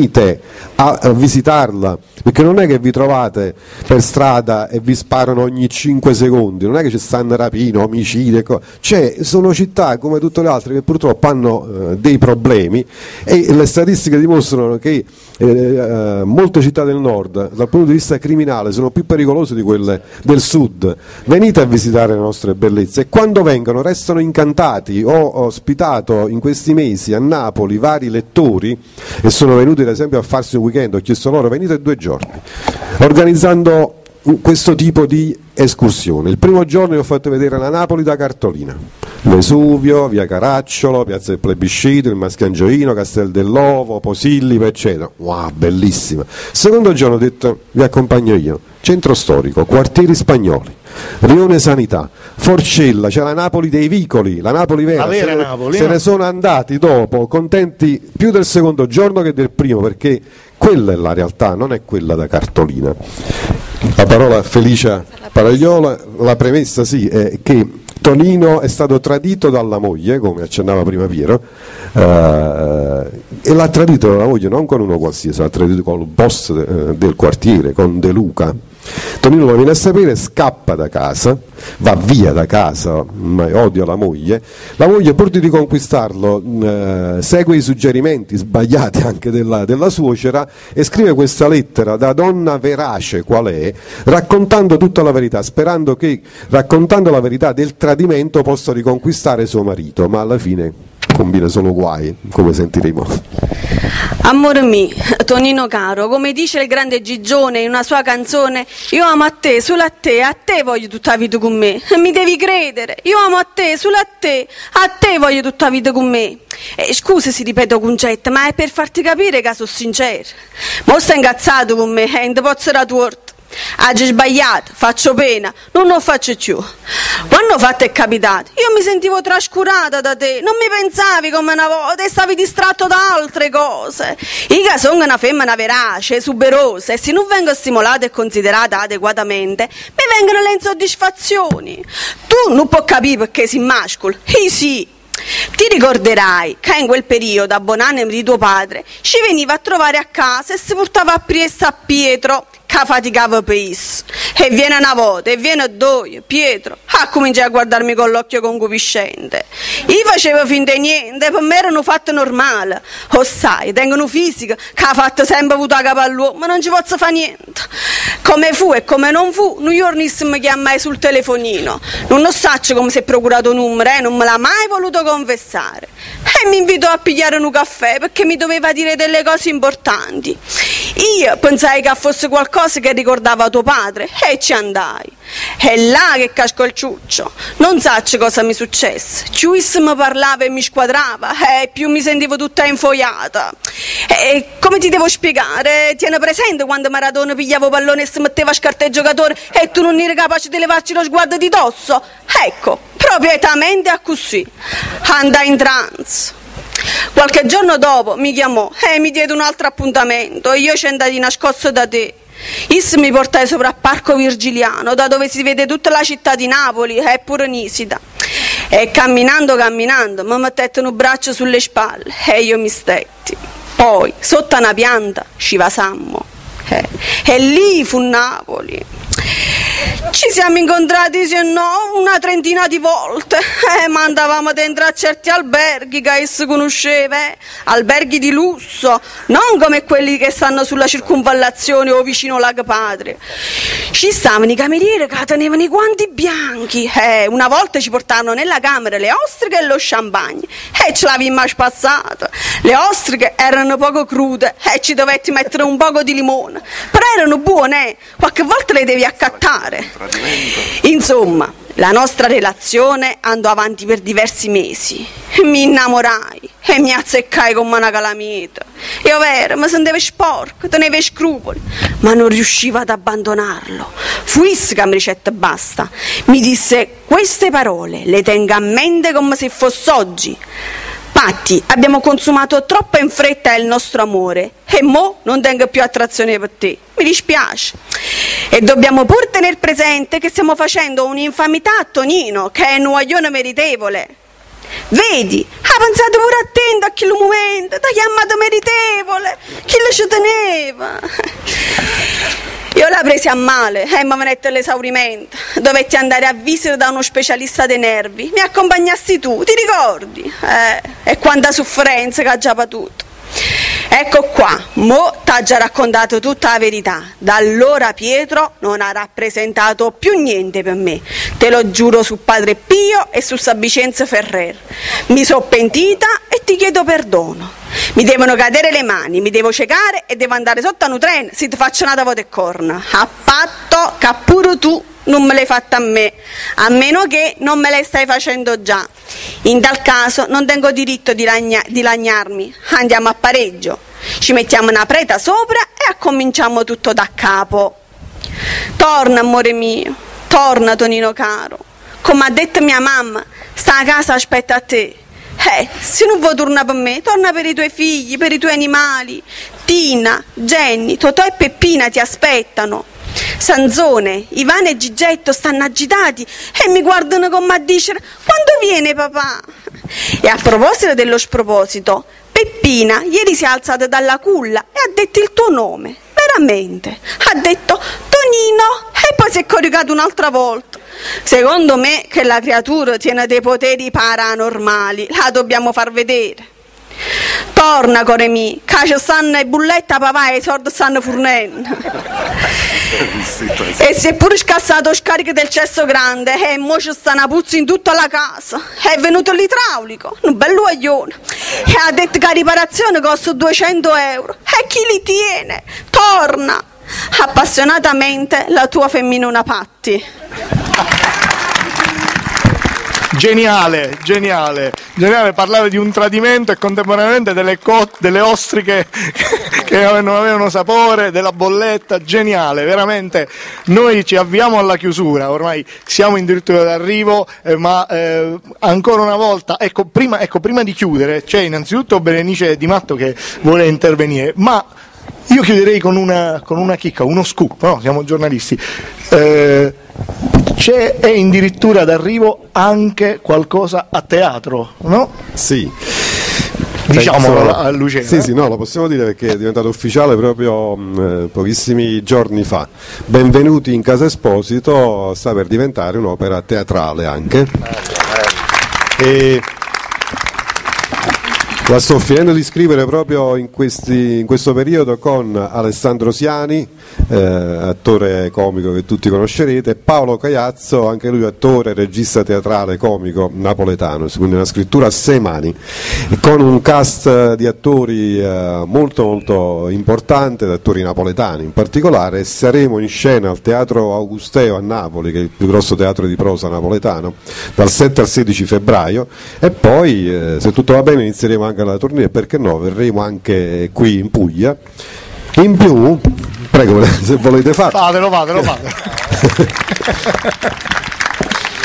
a visitarla, perché non è che vi trovate per strada e vi sparano ogni 5 secondi, non è che ci stanno rapine, omicidi, sono città come tutte le altre che purtroppo hanno dei problemi, e le statistiche dimostrano che molte città del nord dal punto di vista criminale sono più pericolose di quelle del sud. Venite a visitare le nostre bellezze, e quando vengono restano incantati. Ho ospitato in questi mesi a Napoli vari lettori e sono venuti ad esempio a farsi un weekend, ho chiesto loro venite 2 giorni, organizzando questo tipo di escursione. Il primo giorno vi ho fatto vedere la Napoli da cartolina, Vesuvio, via Caracciolo, piazza del Plebiscito, il Mascangioino, Castel dell'Ovo, Posillipo, eccetera. Wow, bellissima. Secondo giorno ho detto vi accompagno io, centro storico, quartieri spagnoli, Rione Sanità, Forcella, c'è la Napoli dei vicoli, la Napoli vera, se ne sono andati dopo contenti più del secondo giorno che del primo, perché quella è la realtà, non è quella da cartolina. La parola a Felicia Paragliola. La premessa sì è che Tonino è stato tradito dalla moglie, come accennava prima Piero, e l'ha tradito dalla moglie non con uno qualsiasi, l'ha tradito con il boss del quartiere, con De Luca. Tonino lo viene a sapere, scappa da casa, va via da casa, ma odia la moglie pur di riconquistarlo segue i suggerimenti sbagliati anche della suocera e scrive questa lettera da donna verace qual è, raccontando tutta la verità, sperando che raccontando la verità del tradimento possa riconquistare suo marito, ma alla fine combina solo guai, come sentiremo. Amore mio, Tonino caro, come dice il grande Gigione in una sua canzone, io amo a te, solo a te voglio tutta la vita con me, mi devi credere, io amo a te, solo a te voglio tutta la vita con me. Scusa se ripeto concetto, ma è per farti capire che sono sincero. Ma stai ingazzato con me, non ti posso dare torto. Hagi sbagliato, faccio pena, non lo faccio più. Quando ho fatto è capitato, io mi sentivo trascurata da te, non mi pensavi come una volta e stavi distratto da altre cose. Io sono una femmina verace, esuberosa, e se non vengo stimolata e considerata adeguatamente mi vengono le insoddisfazioni. Tu non puoi capire perché si mascolo, io sì. Ti ricorderai che in quel periodo, a Bonanno di tuo padre, ci veniva a trovare a casa e si portava a Priesta a Pietro, che faticava per isso. E viene una volta, e viene due, Pietro, cominciai a guardarmi con l'occhio concupiscente. Io facevo finta di niente, per me erano fatte normale. O sai, tengono fisica, che ha fatto sempre avuto a capo all'uomo, ma non ci posso fare niente. Come fu e come non fu, un giornissimo mi chiamai sul telefonino. Non so come si è procurato un numero, non me l'ha mai voluto confessare. E mi invitò a pigliare un caffè perché mi doveva dire delle cose importanti. Io pensai che fosse qualcosa che ricordava tuo padre e ci andai. È là che casco il ciuccio. Non so cosa mi successe. Più mi parlava e mi squadrava, più mi sentivo tutta infoiata. Come ti devo spiegare? Tieni presente quando Maradona pigliava pallone e si metteva a scartare il giocatore e tu non eri capace di levarci lo sguardo di dosso? Ecco, proprietamente a così. Andai in trance. Qualche giorno dopo mi chiamò e mi diede un altro appuntamento e io ci andai nascosto da te. Io mi portai sopra a Parco Virgiliano, da dove si vede tutta la città di Napoli e pure Nisida. E camminando mi mettette un braccio sulle spalle e io mi stetti. Poi sotto una pianta ci vasammo e lì fu Napoli. Ci siamo incontrati, se no, una trentina di volte, ma andavamo dentro a certi alberghi che si conosceva, alberghi di lusso, non come quelli che stanno sulla circonvallazione o vicino al Lago Patria. Ci stavano i camerieri che tenevano i guanti bianchi, una volta ci portarono nella camera le ostriche e lo champagne, e ce l'avevamo spazzato. Le ostriche erano poco crude e ci dovetti mettere un poco di limone, però erano buone, qualche volta le devi accattare. Insomma, la nostra relazione andò avanti per diversi mesi. Mi innamorai e mi azzeccai come una calamita. Io vero, mi sentivo sporco, tenevo scrupoli, ma non riuscivo ad abbandonarlo. Fu isso che mi dicette basta. Mi disse queste parole, le tenga a mente come se fosse oggi. Patti, abbiamo consumato troppo in fretta il nostro amore e mo non tengo più attrazione per te. Mi dispiace. E dobbiamo pur tenere presente che stiamo facendo un'infamità a Tonino, che è un guaglione meritevole. Vedi, ha pensato pure attento a quel momento, ti ha chiamato meritevole, chi le ci teneva. Io la presi a male e mi venette l'esaurimento. Dovetti andare a visita da uno specialista dei nervi. Mi accompagnasti tu, ti ricordi? E quanta sofferenza che ha già pattuto. Ecco qua, mo t'ha già raccontato tutta la verità. Da allora Pietro non ha rappresentato più niente per me. Te lo giuro su Padre Pio e su San Vincenzo Ferrer. Mi sono pentita e ti chiedo perdono. Mi devono cadere le mani, mi devo ciecare e devo andare sotto a un treno se ti faccio una voce e corna. A patto che pure tu non me l'hai fatta a me, a meno che non me la stai facendo già. In tal caso non tengo diritto di lagnarmi. Andiamo a pareggio, ci mettiamo una preta sopra e accominciamo tutto da capo. Torna, amore mio, torna, Tonino caro. Come ha detto mia mamma, sta a casa aspetta a te. Se non vuoi tornare per me, torna per i tuoi figli, per i tuoi animali. Tina, Jenny, Totò e Peppina ti aspettano. Sanzone, Ivano e Gigetto stanno agitati e mi guardano come a dire quando viene papà. E a proposito dello sproposito, Peppina ieri si è alzata dalla culla e ha detto il tuo nome, veramente, ha detto Tonino e poi si è corricato un'altra volta. Secondo me che la creatura tiene dei poteri paranormali, la dobbiamo far vedere. Torna, core mio, che ci stanno le bullette a papà e i soldi stanno fornendo. E si è pure scassato scarico del cesso grande e mo ci sta una puzza in tutta la casa. È venuto l'idraulico, un bel guaglione, e ha detto che la riparazione costa 200 euro. E chi li tiene? Torna! Appassionatamente la tua femminona Patti. Geniale, geniale, geniale, parlare di un tradimento e contemporaneamente delle ostriche che non avevano sapore, della bolletta, geniale, veramente. Noi ci avviamo alla chiusura, ormai siamo in dirittura d'arrivo, ma ancora una volta, prima di chiudere c'è innanzitutto Berenice Di Matto che vuole intervenire, ma io chiuderei con una chicca, uno scoop, no? Siamo giornalisti. È in dirittura d'arrivo anche qualcosa a teatro, no? Sì. Diciamolo a Lucena. Sì, no, lo possiamo dire perché è diventato ufficiale proprio pochissimi giorni fa. Benvenuti in Casa Esposito sta per diventare un'opera teatrale anche. E la sto finendo di scrivere proprio in questo periodo con Alessandro Siani, attore comico che tutti conoscerete, Paolo Caiazzo, anche lui attore, regista teatrale, comico napoletano, quindi una scrittura a 6 mani, con un cast di attori molto molto importante, di attori napoletani in particolare. Saremo in scena al Teatro Augusteo a Napoli, che è il più grosso teatro di prosa napoletano, dal 7 al 16 febbraio, e poi se tutto va bene inizieremo anche la tournée, perché no, verremo anche qui in Puglia. In più, prego, se volete fatelo.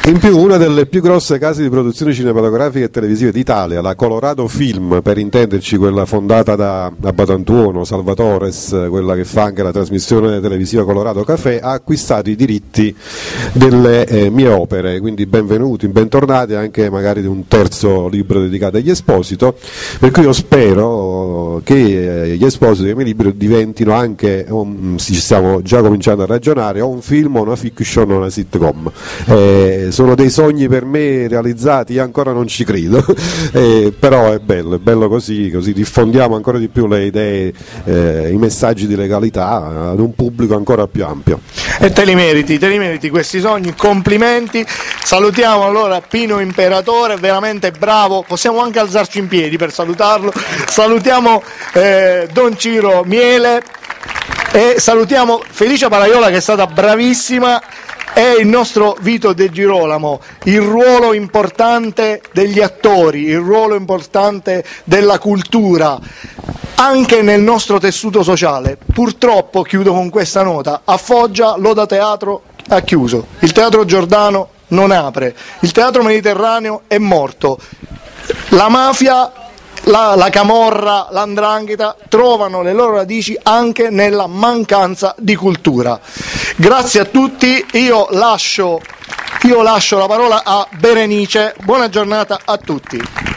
In più, una delle più grosse case di produzione cinematografiche e televisive d'Italia, la Colorado Film, per intenderci quella fondata da Batantuono, Salvatores, quella che fa anche la trasmissione televisiva Colorado Café, ha acquistato i diritti delle mie opere, quindi benvenuti, bentornati, anche magari di un terzo libro dedicato agli Esposito, per cui io spero che gli Esposito e i miei libri diventino anche, ci stiamo già cominciando a ragionare, o un film, o una fiction, o una sitcom. Sono dei sogni per me realizzati, io ancora non ci credo, però è bello così diffondiamo ancora di più le idee, i messaggi di legalità ad un pubblico ancora più ampio. E te li meriti questi sogni, complimenti. Salutiamo allora Pino Imperatore, veramente bravo, possiamo anche alzarci in piedi per salutarlo. Salutiamo Don Ciro Miele e salutiamo Felicia Paraiola, che è stata bravissima, e il nostro Vito De Girolamo. Il ruolo importante degli attori, il ruolo importante della cultura anche nel nostro tessuto sociale. Purtroppo, chiudo con questa nota, a Foggia l'Oda Teatro ha chiuso, il Teatro Giordano non apre, il Teatro Mediterraneo è morto, la mafia, la camorra, l''ndrangheta trovano le loro radici anche nella mancanza di cultura. Grazie a tutti, io lascio la parola a Berenice. Buona giornata a tutti.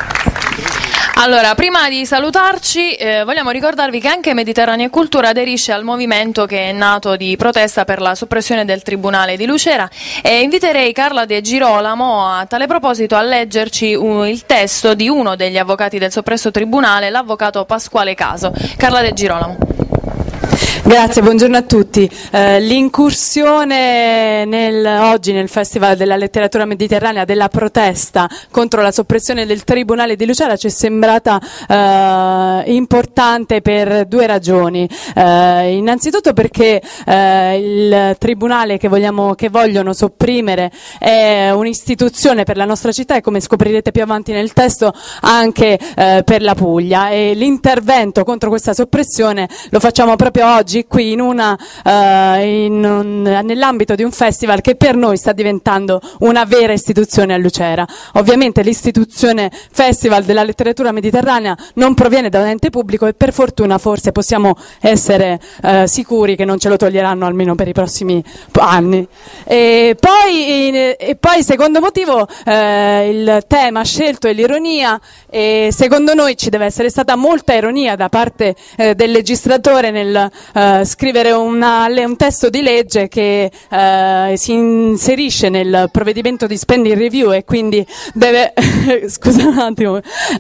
Allora, prima di salutarci, vogliamo ricordarvi che anche Mediterranea e Cultura aderisce al movimento che è nato di protesta per la soppressione del Tribunale di Lucera, e inviterei Carla De Girolamo a tale proposito a leggerci il testo di uno degli avvocati del soppresso tribunale, l'avvocato Pasquale Caso. Carla De Girolamo. Grazie, buongiorno a tutti. L'incursione oggi nel Festival della Letteratura Mediterranea della protesta contro la soppressione del Tribunale di Lucera ci è sembrata importante per due ragioni. Innanzitutto perché il Tribunale che vogliono sopprimere è un'istituzione per la nostra città e, come scoprirete più avanti nel testo, anche per la Puglia, e l'intervento contro questa soppressione lo facciamo proprio oggi qui nell'ambito di un festival che per noi sta diventando una vera istituzione a Lucera. Ovviamente l'istituzione Festival della Letteratura Mediterranea non proviene da un ente pubblico, e per fortuna forse possiamo essere sicuri che non ce lo toglieranno almeno per i prossimi anni. E poi secondo motivo, il tema scelto è l'ironia, e secondo noi ci deve essere stata molta ironia da parte del legislatore nel scrivere un testo di legge che si inserisce nel provvedimento di spending review, e quindi deve scusa un attimo,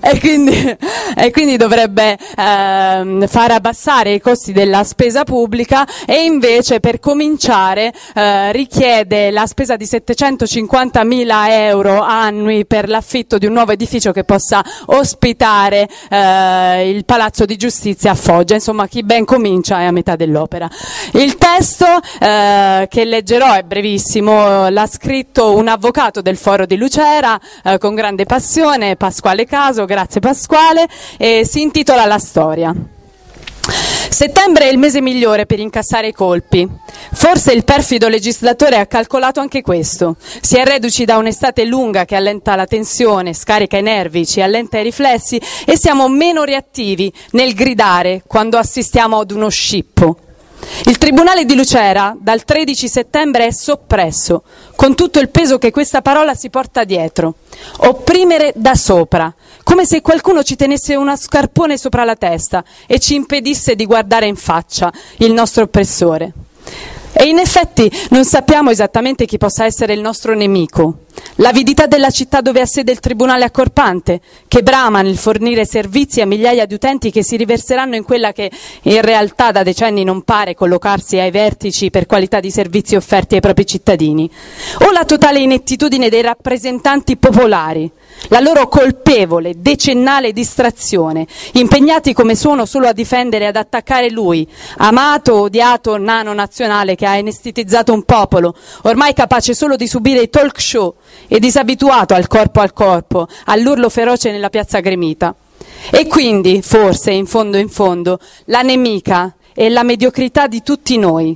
e quindi dovrebbe far abbassare i costi della spesa pubblica, e invece per cominciare richiede la spesa di 750.000 euro annui per l'affitto di un nuovo edificio che possa ospitare il Palazzo di Giustizia a Foggia. Insomma, chi ben comincia è a metà dell'opera. Il testo che leggerò è brevissimo, l'ha scritto un avvocato del Foro di Lucera con grande passione, Pasquale Caso. Grazie Pasquale, e si intitola La storia. Settembre è il mese migliore per incassare i colpi. Forse il perfido legislatore ha calcolato anche questo. Si è reduci da un'estate lunga che allenta la tensione, scarica i nervi, ci allenta i riflessi, e siamo meno reattivi nel gridare quando assistiamo ad uno scippo. Il Tribunale di Lucera dal 13 settembre è soppresso, con tutto il peso che questa parola si porta dietro. Opprimere da sopra, come se qualcuno ci tenesse uno scarpone sopra la testa e ci impedisse di guardare in faccia il nostro oppressore. E in effetti non sappiamo esattamente chi possa essere il nostro nemico. L'avidità della città dove ha sede il Tribunale accorpante, che brama nel fornire servizi a migliaia di utenti che si riverseranno in quella che in realtà da decenni non pare collocarsi ai vertici per qualità di servizi offerti ai propri cittadini, o la totale inettitudine dei rappresentanti popolari, la loro colpevole, decennale distrazione, impegnati come sono solo a difendere e ad attaccare lui, amato, odiato nano nazionale che ha anestetizzato un popolo, ormai capace solo di subire i talk show e disabituato al corpo, all'urlo feroce nella piazza gremita. E quindi, forse, in fondo, la nemica è la mediocrità di tutti noi,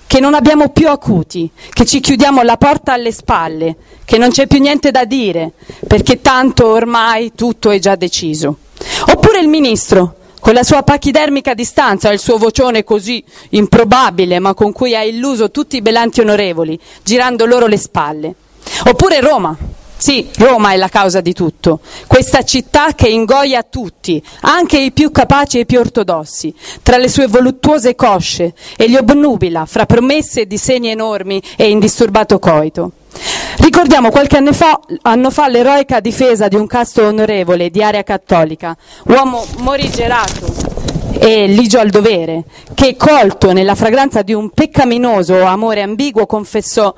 che non abbiamo più acuti, che ci chiudiamo la porta alle spalle, che non c'è più niente da dire, perché tanto ormai tutto è già deciso. Oppure il ministro, con la sua pachidermica distanza e il suo vocione così improbabile, ma con cui ha illuso tutti i belanti onorevoli, girando loro le spalle. Oppure Roma. Sì, Roma è la causa di tutto, questa città che ingoia tutti, anche i più capaci e i più ortodossi, tra le sue voluttuose cosce e li obnubila fra promesse e disegni enormi e indisturbato coito. Ricordiamo qualche anno fa l'eroica difesa di un casto onorevole di area cattolica, uomo morigerato e ligio al dovere, che colto nella fragranza di un peccaminoso amore ambiguo confessò: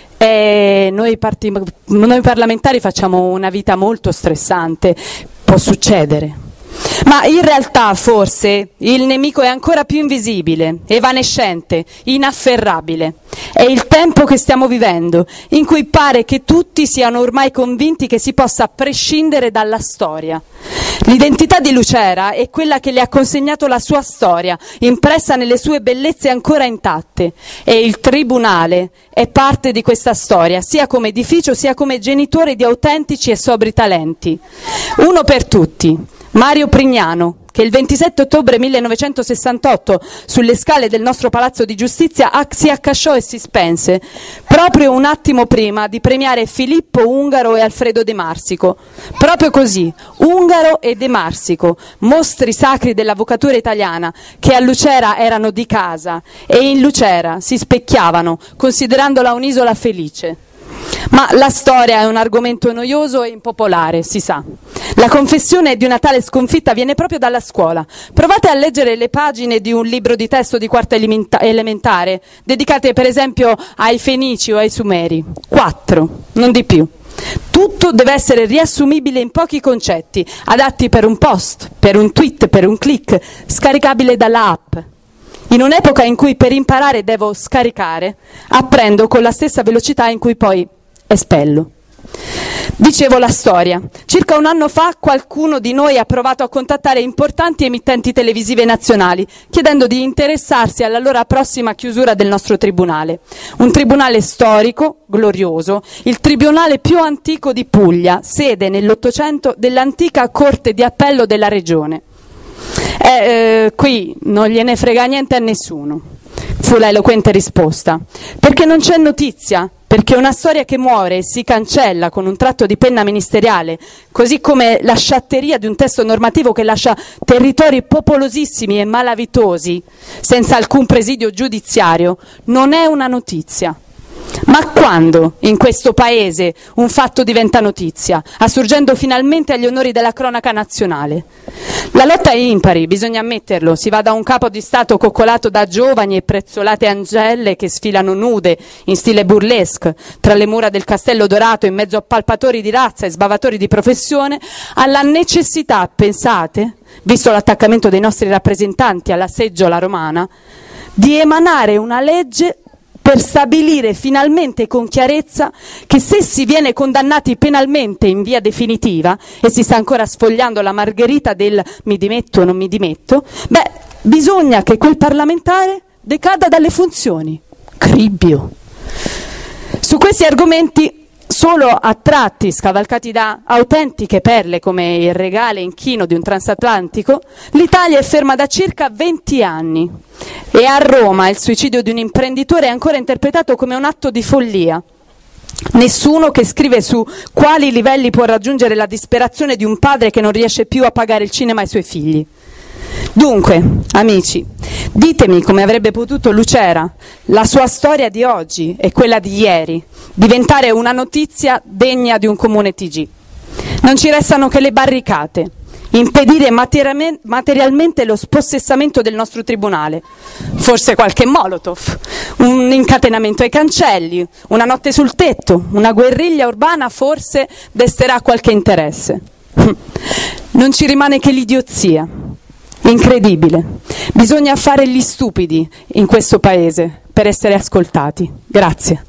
noi parlamentari facciamo una vita molto stressante, può succedere. Ma in realtà forse il nemico è ancora più invisibile, evanescente, inafferrabile. È il tempo che stiamo vivendo, in cui pare che tutti siano ormai convinti che si possa prescindere dalla storia. L'identità di Lucera è quella che le ha consegnato la sua storia, impressa nelle sue bellezze ancora intatte, e il Tribunale è parte di questa storia, sia come edificio sia come genitore di autentici e sobri talenti. Uno per tutti, Mario Prignano, che il 27 ottobre 1968 sulle scale del nostro Palazzo di Giustizia si accasciò e si spense, proprio un attimo prima di premiare Filippo Ungaro e Alfredo De Marsico. Proprio così, Ungaro e De Marsico, mostri sacri dell'avvocatura italiana, che a Lucera erano di casa e in Lucera si specchiavano, considerandola un'isola felice. Ma la storia è un argomento noioso e impopolare, si sa. La confessione di una tale sconfitta viene proprio dalla scuola. Provate a leggere le pagine di un libro di testo di quarta elementare, dedicate per esempio ai Fenici o ai Sumeri. 4, non di più. Tutto deve essere riassumibile in pochi concetti, adatti per un post, per un tweet, per un click, scaricabile dalla app. In un'epoca in cui per imparare devo scaricare, apprendo con la stessa velocità in cui poi espello. Dicevo la storia. Circa un anno fa qualcuno di noi ha provato a contattare importanti emittenti televisive nazionali, chiedendo di interessarsi alla loro prossima chiusura del nostro tribunale. Un tribunale storico, glorioso, il tribunale più antico di Puglia, sede nell'Ottocento dell'antica Corte di Appello della Regione. Qui non gliene frega niente a nessuno, fu la eloquente risposta, perché non c'è notizia, perché una storia che muore e si cancella con un tratto di penna ministeriale, così come la sciatteria di un testo normativo che lascia territori popolosissimi e malavitosi senza alcun presidio giudiziario, non è una notizia. Ma quando in questo paese un fatto diventa notizia, assurgendo finalmente agli onori della cronaca nazionale? La lotta è impari, bisogna ammetterlo, si va da un capo di Stato coccolato da giovani e prezzolate angelle che sfilano nude in stile burlesque tra le mura del Castello Dorato in mezzo a palpatori di razza e sbavatori di professione, alla necessità, pensate, visto l'attaccamento dei nostri rappresentanti alla seggiola romana, di emanare una legge per stabilire finalmente con chiarezza che se si viene condannati penalmente in via definitiva, e si sta ancora sfogliando la margherita del mi dimetto o non mi dimetto, bisogna che quel parlamentare decada dalle funzioni. Cribbio. Su questi argomenti, solo a tratti scavalcati da autentiche perle come il regale inchino di un transatlantico, l'Italia è ferma da circa 20 anni. E a Roma il suicidio di un imprenditore è ancora interpretato come un atto di follia. Nessuno che scrive su quali livelli può raggiungere la disperazione di un padre che non riesce più a pagare il cinema ai suoi figli. Dunque, amici, ditemi come avrebbe potuto Lucera, la sua storia di oggi e quella di ieri, diventare una notizia degna di un comune TG. Non ci restano che le barricate, impedire materialmente lo spossessamento del nostro tribunale, forse qualche molotov, un incatenamento ai cancelli, una notte sul tetto, una guerriglia urbana forse desterà qualche interesse. Non ci rimane che l'idiozia. Incredibile. Bisogna fare gli stupidi in questo paese per essere ascoltati. Grazie.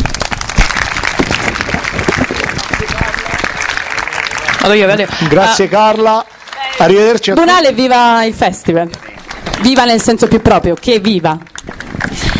Grazie Carla. Arrivederci a tutti. Tribunale, viva il festival. Viva nel senso più proprio, che viva.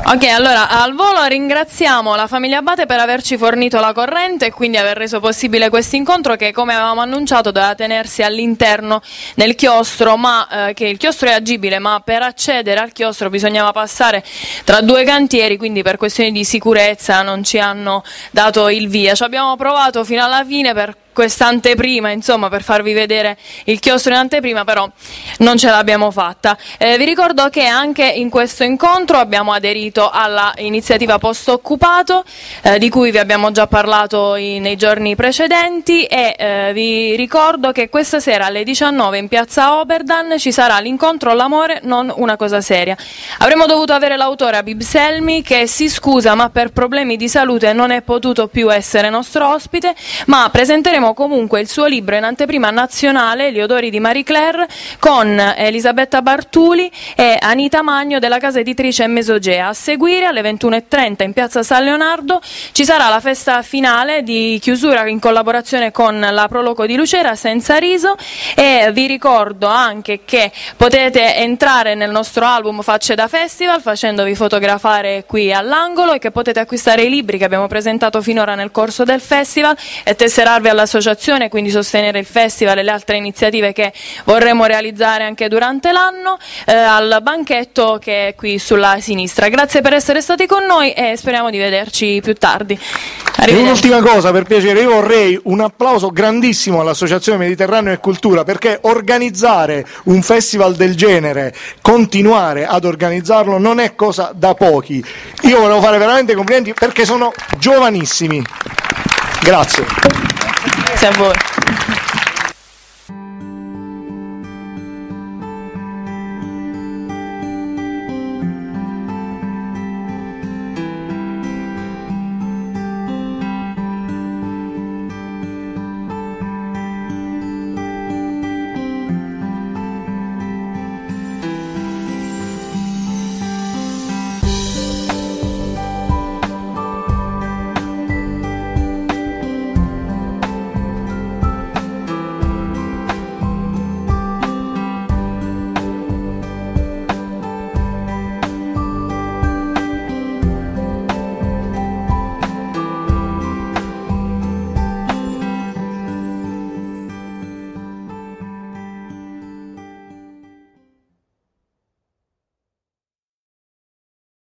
Ok, allora al volo ringraziamo la famiglia Abate per averci fornito la corrente e quindi aver reso possibile questo incontro che, come avevamo annunciato, doveva tenersi all'interno del chiostro, ma che il chiostro è agibile, ma per accedere al chiostro bisognava passare tra due cantieri, quindi per questioni di sicurezza non ci hanno dato il via. Ci abbiamo provato fino alla fine per questa anteprima, insomma, per farvi vedere il chiostro in anteprima, però non ce l'abbiamo fatta. Vi ricordo che anche in questo incontro abbiamo aderito alla iniziativa Posto Occupato, di cui vi abbiamo già parlato nei giorni precedenti, e vi ricordo che questa sera alle 19 in piazza Oberdan ci sarà l'incontro L'amore non una cosa seria. Avremmo dovuto avere l'autore Habib Selmi, che si scusa ma per problemi di salute non è potuto più essere nostro ospite, ma presenteremo comunque il suo libro in anteprima nazionale, Gli odori di Marie Claire, con Elisabetta Bartuli e Anita Magno della casa editrice Mesogea. A seguire alle 21:30 in piazza San Leonardo ci sarà la festa finale di chiusura in collaborazione con la Proloco di Lucera, Senza riso, e vi ricordo anche che potete entrare nel nostro album Facce da Festival facendovi fotografare qui all'angolo, e che potete acquistare i libri che abbiamo presentato finora nel corso del festival e tesserarvi all'associazione, quindi sostenere il festival e le altre iniziative che vorremmo realizzare anche durante l'anno, al banchetto che è qui sulla sinistra. Grazie per essere stati con noi e speriamo di vederci più tardi. E un'ultima cosa, per piacere, io vorrei un applauso grandissimo all'Associazione Mediterraneo e Cultura, perché organizzare un festival del genere, continuare ad organizzarlo, non è cosa da pochi. Io volevo fare veramente complimenti perché sono giovanissimi. Grazie. Grazie a voi.